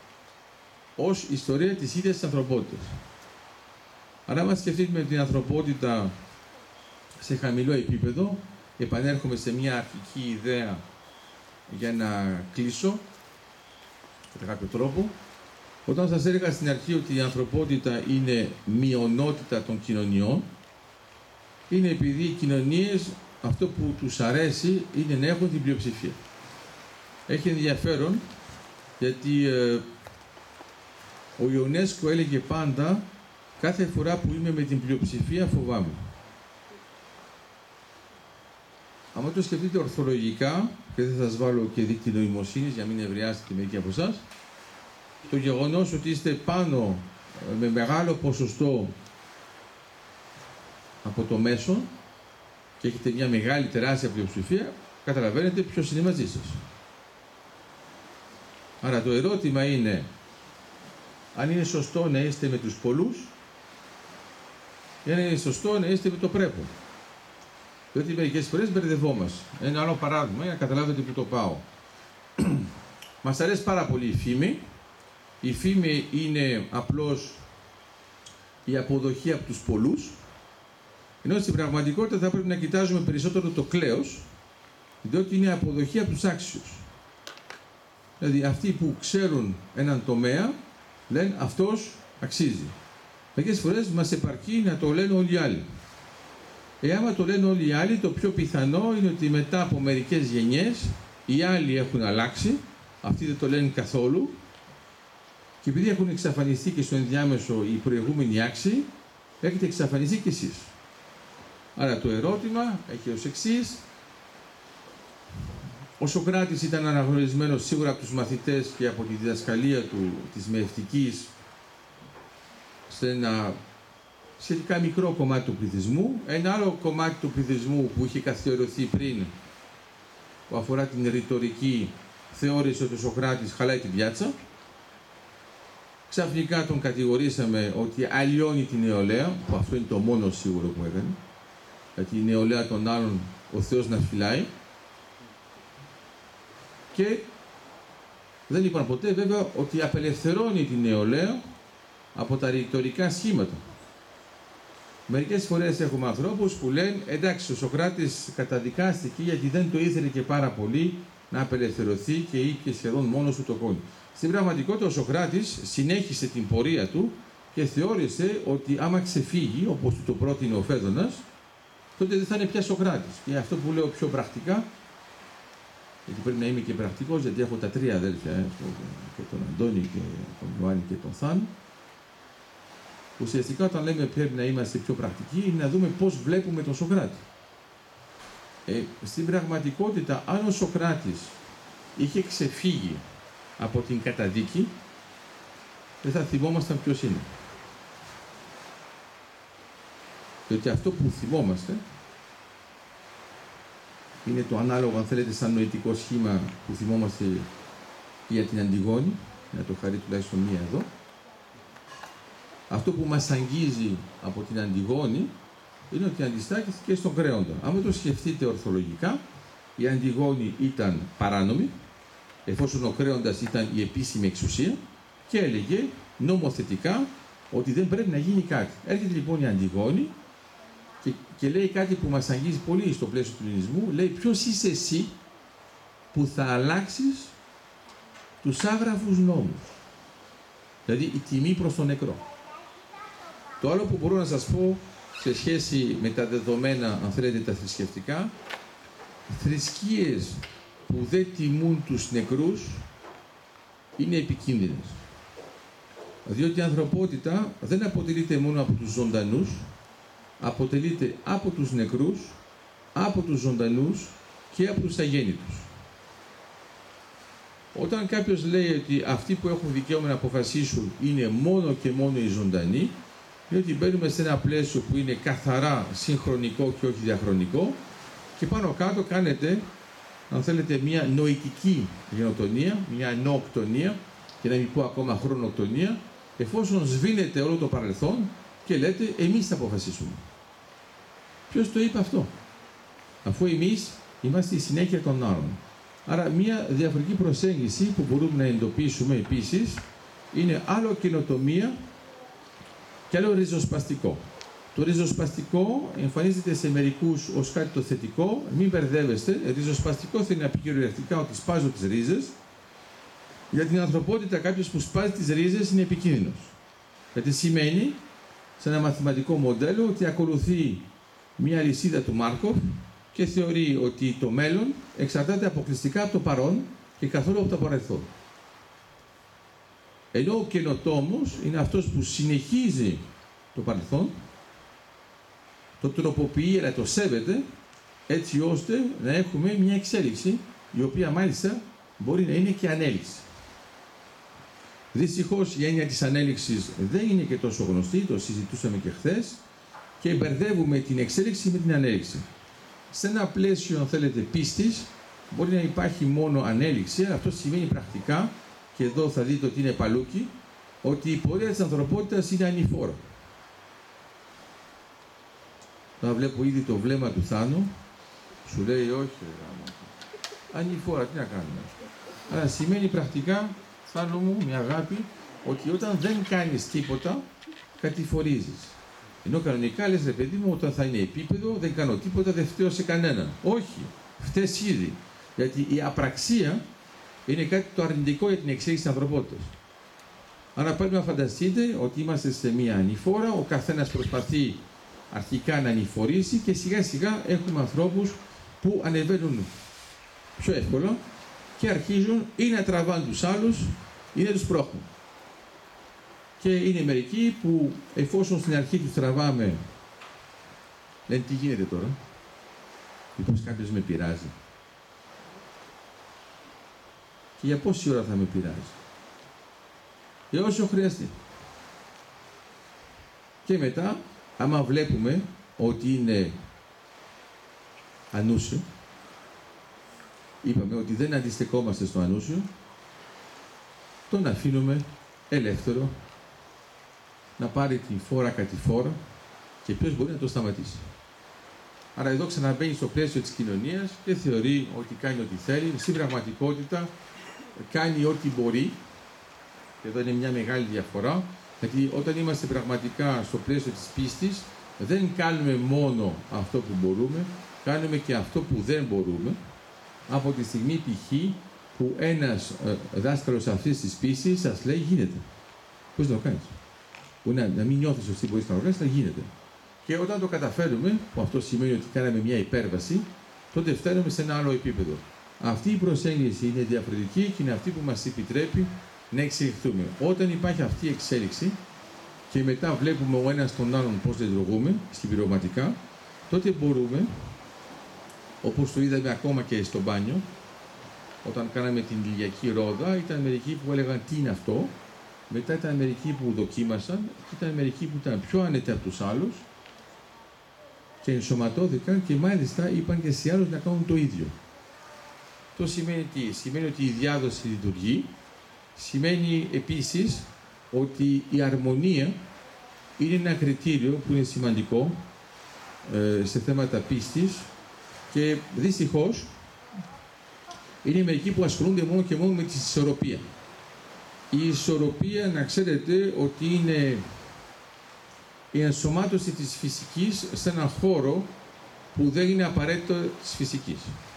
ως ιστορία της ίδιας της ανθρωπότητας. Άρα, αν σκεφτείτε την ανθρωπότητα σε χαμηλό επίπεδο, επανέρχομαι σε μια αρχική ιδέα για να κλείσω κατά κάποιο τρόπο. Όταν σας έλεγα στην αρχή ότι η ανθρωπότητα είναι μειονότητα των κοινωνιών, είναι επειδή οι κοινωνίες αυτό που τους αρέσει είναι να έχουν την πλειοψηφία. Έχει ενδιαφέρον γιατί ο Ιονέσκο έλεγε πάντα κάθε φορά που είμαι με την πλειοψηφία φοβάμαι. Αν το σκεφτείτε ορθολογικά, και δεν θα σας βάλω και δίκτυο νοημοσύνης για να μην ευρεάσετε μερικοί από εσάς, το γεγονός ότι είστε πάνω με μεγάλο ποσοστό από το μέσο και έχετε μια μεγάλη τεράστια πλειοψηφία, καταλαβαίνετε ποιος είναι μαζί σας. Άρα το ερώτημα είναι αν είναι σωστό να είστε με τους πολλούς ή αν είναι σωστό να είστε με το πρέπον. Διότι μερικές φορές μπερδευόμαστε. Ένα άλλο παράδειγμα για να καταλάβετε που το πάω. Μας αρέσει πάρα πολύ η φήμη. Η φήμη είναι απλώς η αποδοχή από τους πολλούς, ενώ στην πραγματικότητα θα πρέπει να κοιτάζουμε περισσότερο το κλέος, διότι είναι αποδοχή από τους άξιους. Δηλαδή αυτοί που ξέρουν έναν τομέα λένε αυτός αξίζει. Μερικές φορές μας επαρκεί να το λένε όλοι οι άλλοι. Άμα το λένε όλοι οι άλλοι, το πιο πιθανό είναι ότι μετά από μερικές γενιές οι άλλοι έχουν αλλάξει, αυτοί δεν το λένε καθόλου και επειδή έχουν εξαφανιστεί και στο ενδιάμεσο οι προηγούμενοι άξιοι, έχετε εξαφανιστεί κι εσείς. Άρα το ερώτημα έχει ως εξής. Ο Σωκράτης ήταν αναγνωρισμένος σίγουρα από τους μαθητές και από τη διδασκαλία του της μεευτικής σε ένα σχετικά μικρό κομμάτι του πληθυσμού. Ένα άλλο κομμάτι του πληθυσμού που είχε καθιερωθεί πριν, που αφορά την ρητορική, θεώρησε ότι ο Σωκράτης χαλάει την πιάτσα. Ξαφνικά τον κατηγορήσαμε ότι αλλοιώνει την νεολαία, που αυτό είναι το μόνο σίγουρο που έκανε, γιατί η νεολαία των άλλων ο Θεός να φυλάει. Και δεν είπαν ποτέ βέβαια ότι απελευθερώνει την νεολαία από τα ρητορικά σχήματα. Μερικές φορές έχουμε ανθρώπους που λένε εντάξει, ο Σωκράτης καταδικάστηκε γιατί δεν το ήθελε και πάρα πολύ να απελευθερωθεί και είχε σχεδόν μόνος του το κόνη. Στην πραγματικότητα ο Σωκράτης συνέχισε την πορεία του και θεώρησε ότι άμα ξεφύγει, όπως του το πρότεινε ο Φέδωνας, τότε δεν θα είναι πια Σωκράτης. Και αυτό που λέω πιο πρακτικά, γιατί πρέπει να είμαι και πρακτικός, γιατί έχω τα τρία αδέλφια, τον Αντώνη και τον Ιωάννη και τον Θάνο. Ουσιαστικά όταν λέμε πρέπει να είμαστε πιο πρακτικοί, είναι να δούμε πώς βλέπουμε τον Σωκράτη. Στην πραγματικότητα, αν ο Σωκράτης είχε ξεφύγει από την καταδίκη, δεν θα θυμόμασταν ποιος είναι. Διότι αυτό που θυμόμαστε είναι το ανάλογο, αν θέλετε, σαν νοητικό σχήμα που θυμόμαστε για την Αντιγόνη, να το χαρεί τουλάχιστον μία εδώ. Αυτό που μας αγγίζει από την Αντιγόνη είναι ότι αντιστάχθηκε στον Κρέοντα. Αν το σκεφτείτε ορθολογικά, η Αντιγόνη ήταν παράνομη, εφόσον ο Κρέοντας ήταν η επίσημη εξουσία και έλεγε νομοθετικά ότι δεν πρέπει να γίνει κάτι. Έρχεται λοιπόν η Αντιγόνη και λέει κάτι που μας αγγίζει πολύ στο πλαίσιο του ελληνισμού. Λέει, ποιος είσαι εσύ που θα αλλάξεις τους άγραφους νόμους. Δηλαδή η τιμή προς τον νεκρό. Το άλλο που μπορώ να σας πω σε σχέση με τα δεδομένα, αν θέλετε, τα θρησκευτικά, θρησκείες που δεν τιμούν τους νεκρούς είναι επικίνδυνες. Διότι η ανθρωπότητα δεν αποτελείται μόνο από τους ζωντανούς, αποτελείται από τους νεκρούς, από τους ζωντανούς και από τους αγέννητους. Όταν κάποιος λέει ότι αυτοί που έχουν δικαίωμα να αποφασίσουν είναι μόνο και μόνο οι ζωντανοί, είναι ότι μπαίνουμε σε ένα πλαίσιο που είναι καθαρά συγχρονικό και όχι διαχρονικό και πάνω κάτω κάνετε, αν θέλετε, μια νοητική γενοτονία, μια νοοκτονία και να μην πω ακόμα χρονοκτονία, εφόσον σβήνετε όλο το παρελθόν και λέτε εμείς θα αποφασίσουμε. Ποιος το είπε αυτό? Αφού εμείς είμαστε η συνέχεια των άλλων. Άρα μια διαφορετική προσέγγιση που μπορούμε να εντοπίσουμε επίσης είναι άλλο καινοτομία και άλλο ριζοσπαστικό. Το ριζοσπαστικό εμφανίζεται σε μερικούς ως κάτι το θετικό, μην μπερδεύεστε. Ριζοσπαστικό θα είναι απεικιολιαστικά ότι σπάζω τις ρίζες. Για την ανθρωπότητα κάποιος που σπάζει τις ρίζες είναι επικίνδυνος. Γιατί σημαίνει σε ένα μαθηματικό μοντέλο ότι ακολουθεί μια λυσίδα του Μάρκοφ και θεωρεί ότι το μέλλον εξαρτάται αποκλειστικά από το παρόν και καθόλου από το παρελθόν. Ενώ ο καινοτόμος είναι αυτός που συνεχίζει το παρελθόν, το τροποποιεί αλλά το σέβεται, έτσι ώστε να έχουμε μια εξέλιξη η οποία μάλιστα μπορεί να είναι και ανέλυξη. Δυστυχώς η έννοια της ανέλυξης δεν είναι και τόσο γνωστή, το συζητούσαμε και χθες και μπερδεύουμε την εξέλιξη με την ανέλυξη. Σε ένα πλαίσιο, αν θέλετε, πίστης, μπορεί να υπάρχει μόνο ανέλυξη, αλλά αυτό σημαίνει πρακτικά, και εδώ θα δείτε ότι είναι παλούκι, ότι η πορεία της ανθρωπότητας είναι ανηφόρα. Τώρα βλέπω ήδη το βλέμμα του Θάνου, σου λέει όχι, ανηφόρα, τι να κάνουμε. Αλλά σημαίνει πρακτικά, Θάνο μου, μια αγάπη, ότι όταν δεν κάνεις τίποτα, κατηφορίζεις. Ενώ κανονικά λες, ρε παιδί μου, όταν θα είναι επίπεδο, δεν κάνω τίποτα, δεν φταίω σε κανέναν. Όχι, φταίς ήδη. Γιατί η απραξία είναι κάτι το αρνητικό για την εξέλιξη της ανθρωπότητας. Άρα πρέπει να φανταστείτε ότι είμαστε σε μία ανηφόρα, ο καθένας προσπαθεί αρχικά να ανηφορήσει και σιγά σιγά έχουμε ανθρώπους που ανεβαίνουν πιο εύκολα και αρχίζουν ή να τραβάνε τους άλλους ή να τους πρόχνουν. Και είναι μερικοί που εφόσον στην αρχή τους τραβάμε, λένε τι γίνεται τώρα, μήπως κάποιος με πειράζει. Και για πόση ώρα θα με πειράζει. Για όσο χρειαστεί. Και μετά, άμα βλέπουμε ότι είναι ανούσιο, είπαμε ότι δεν αντιστεκόμαστε στο ανούσιο, τον αφήνουμε ελεύθερο να πάρει την φόρα κατηφόρα και ποιος μπορεί να το σταματήσει. Άρα εδώ ξαναμπαίνει στο πλαίσιο της κοινωνίας και θεωρεί ότι κάνει ό,τι θέλει. Στην πραγματικότητα κάνει ό,τι μπορεί. Εδώ είναι μια μεγάλη διαφορά, γιατί όταν είμαστε πραγματικά στο πλαίσιο της πίστης, δεν κάνουμε μόνο αυτό που μπορούμε, κάνουμε και αυτό που δεν μπορούμε, από τη στιγμή π.χ. που ένας δάσκαλος αυτής της πίστης σας λέει γίνεται. Πώς να το κάνεις. Μπορεί να μην νιώθεις ότι μπορείς να το κάνεις, να γίνεται. Και όταν το καταφέρουμε, που αυτό σημαίνει ότι κάναμε μια υπέρβαση, τότε φτάνουμε σε ένα άλλο επίπεδο. Αυτή η προσέγγιση είναι διαφορετική και είναι αυτή που μας επιτρέπει να εξελιχθούμε. Όταν υπάρχει αυτή η εξέλιξη και μετά βλέπουμε ο ένας τον άλλον πώς λειτουργούμε, συμπληρωματικά, τότε μπορούμε, όπως το είδαμε ακόμα και στο μπάνιο, όταν κάναμε την ηλιακή ρόδα, ήταν μερικοί που έλεγαν τι είναι αυτό, μετά ήταν μερικοί που δοκίμασαν και ήταν μερικοί που ήταν πιο άνετοι από τους άλλους και ενσωματώθηκαν και μάλιστα είπαν και σε άλλους να κάνουν το ίδιο. Το σημαίνει τι? Σημαίνει ότι η διάδοση λειτουργεί, σημαίνει επίσης ότι η αρμονία είναι ένα κριτήριο που είναι σημαντικό σε θέματα πίστης και δυστυχώς είναι μερικοί που ασχολούνται μόνο και μόνο με τη ισορροπία. Η ισορροπία, να ξέρετε, ότι είναι η ενσωμάτωση της φυσικής σε έναν χώρο που δεν είναι απαραίτητο της φυσικής.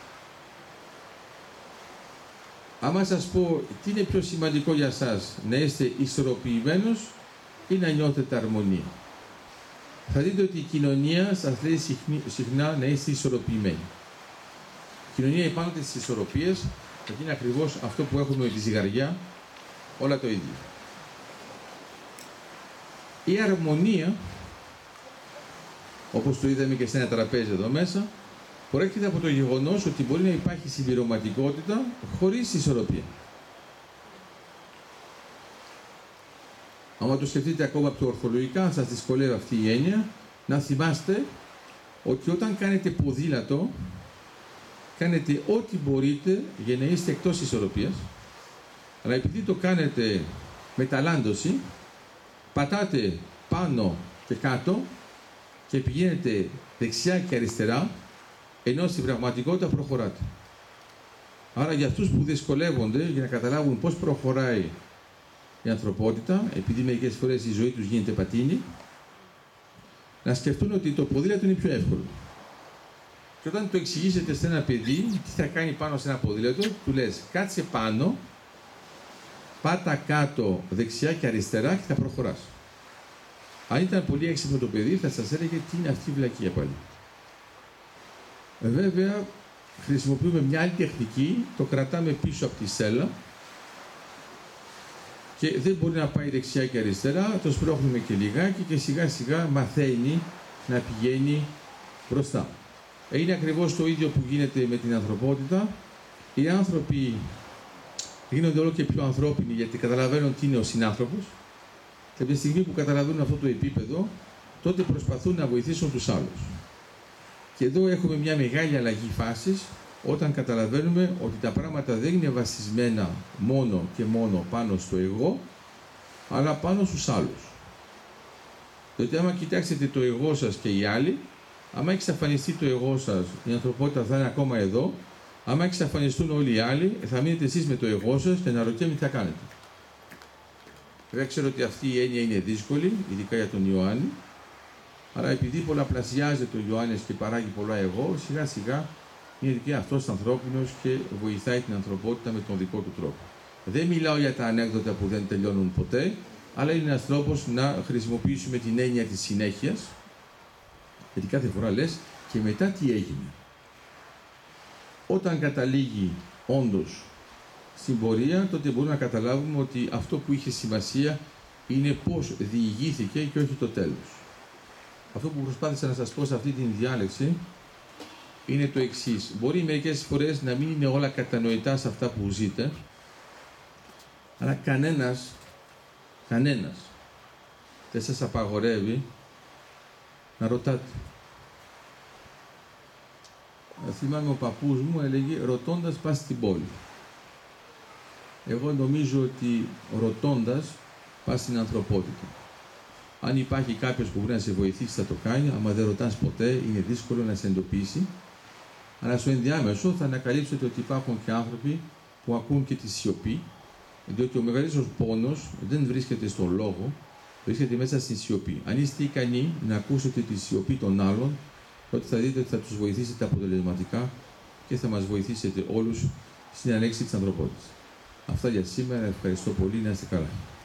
Άμα σας πω τι είναι πιο σημαντικό για σας, να είστε ισορροπημένος ή να νιώθετε αρμονία. Θα δείτε ότι η κοινωνία σας λέει συχνά να είστε ισορροπημένοι. Η κοινωνία υπάνωται στις ισορροπίες, γιατί είναι ακριβώς αυτό που έχουμε με τη ζυγαριά, όλα το ίδιο. Η αρμονία, όπως το είδαμε και σε ένα τραπέζι εδώ μέσα, προέρχεται από το γεγονός ότι μπορεί να υπάρχει συμπληρωματικότητα χωρίς ισορροπία. άμα το σκεφτείτε ακόμα πιο ορθολογικά, σας δυσκολεύει αυτή η έννοια, να θυμάστε ότι όταν κάνετε ποδήλατο, κάνετε ό,τι μπορείτε για να είστε εκτός ισορροπίας, αλλά επειδή το κάνετε με ταλάντωση, πατάτε πάνω και κάτω και πηγαίνετε δεξιά και αριστερά, ενώ στην πραγματικότητα προχωράτε. Άρα για αυτούς που δυσκολεύονται για να καταλάβουν πώς προχωράει η ανθρωπότητα, επειδή μερικές φορές η ζωή τους γίνεται πατίνη, να σκεφτούν ότι το ποδήλατο είναι πιο εύκολο. Και όταν το εξηγήσετε σε ένα παιδί τι θα κάνει πάνω σε ένα ποδήλατο, του λες κάτσε πάνω, πάτα κάτω δεξιά και αριστερά και θα προχωράς. Αν ήταν πολύ έξυπνο το παιδί, θα σας έλεγε τι είναι αυτή η βλακεία πάλι. Βέβαια, χρησιμοποιούμε μια άλλη τεχνική, το κρατάμε πίσω από τη σέλα και δεν μπορεί να πάει δεξιά και αριστερά, το σπρώχνουμε και λιγάκι και σιγά σιγά μαθαίνει να πηγαίνει μπροστά. Είναι ακριβώς το ίδιο που γίνεται με την ανθρωπότητα. Οι άνθρωποι γίνονται όλο και πιο ανθρώπινοι γιατί καταλαβαίνουν τι είναι ο συνάνθρωπος και από τη στιγμή που καταλαβαίνουν αυτό το επίπεδο, τότε προσπαθούν να βοηθήσουν τους άλλους. Και εδώ έχουμε μια μεγάλη αλλαγή φάσης όταν καταλαβαίνουμε ότι τα πράγματα δεν είναι βασισμένα μόνο και μόνο πάνω στο εγώ, αλλά πάνω στους άλλους. Διότι άμα κοιτάξετε το εγώ σας και οι άλλοι, άμα εξαφανιστεί το εγώ σας, η ανθρωπότητα θα είναι ακόμα εδώ. Άμα εξαφανιστούν όλοι οι άλλοι, θα μείνετε εσείς με το εγώ σας και να ρωτιέμαι τι θα κάνετε. Βέβαια ξέρω ότι αυτή η έννοια είναι δύσκολη, ειδικά για τον Ιωάννη, αλλά επειδή πολλαπλασιάζεται ο Ιωάννης και παράγει πολλά εγώ, σιγά σιγά είναι και αυτός ανθρώπινος και βοηθάει την ανθρωπότητα με τον δικό του τρόπο. Δεν μιλάω για τα ανέκδοτα που δεν τελειώνουν ποτέ, αλλά είναι ένας τρόπος να χρησιμοποιήσουμε την έννοια της συνέχειας, γιατί κάθε φορά λες και μετά τι έγινε. Όταν καταλήγει όντως στην πορεία, τότε μπορούμε να καταλάβουμε ότι αυτό που είχε σημασία είναι πώς διηγήθηκε και όχι το τέλος. Αυτό που προσπάθησα να σας πω σε αυτή την διάλεξη είναι το εξής. Μπορεί μερικές φορές να μην είναι όλα κατανοητά σε αυτά που ζείτε, αλλά κανένας δεν σας απαγορεύει να ρωτάτε. Θυμάμαι ο παππούς μου έλεγε ρωτώντας πας στην πόλη. Εγώ νομίζω ότι ρωτώντας πας στην ανθρωπότητα. Αν υπάρχει κάποιος που μπορεί να σε βοηθήσει θα το κάνει, άμα δεν ρωτάς ποτέ είναι δύσκολο να σε εντοπίσει. Αλλά στο ενδιάμεσο θα ανακαλύψετε ότι υπάρχουν και άνθρωποι που ακούν και τη σιωπή, διότι ο μεγαλύτερος πόνος δεν βρίσκεται στον λόγο, βρίσκεται μέσα στη σιωπή. Αν είστε ικανοί να ακούσετε τη σιωπή των άλλων, τότε θα δείτε ότι θα τους βοηθήσετε αποτελεσματικά και θα μας βοηθήσετε όλους στην ανέξη της ανθρωπότητας. Αυτά για σήμερα. Ευχαριστώ πολύ. Να είστε καλά.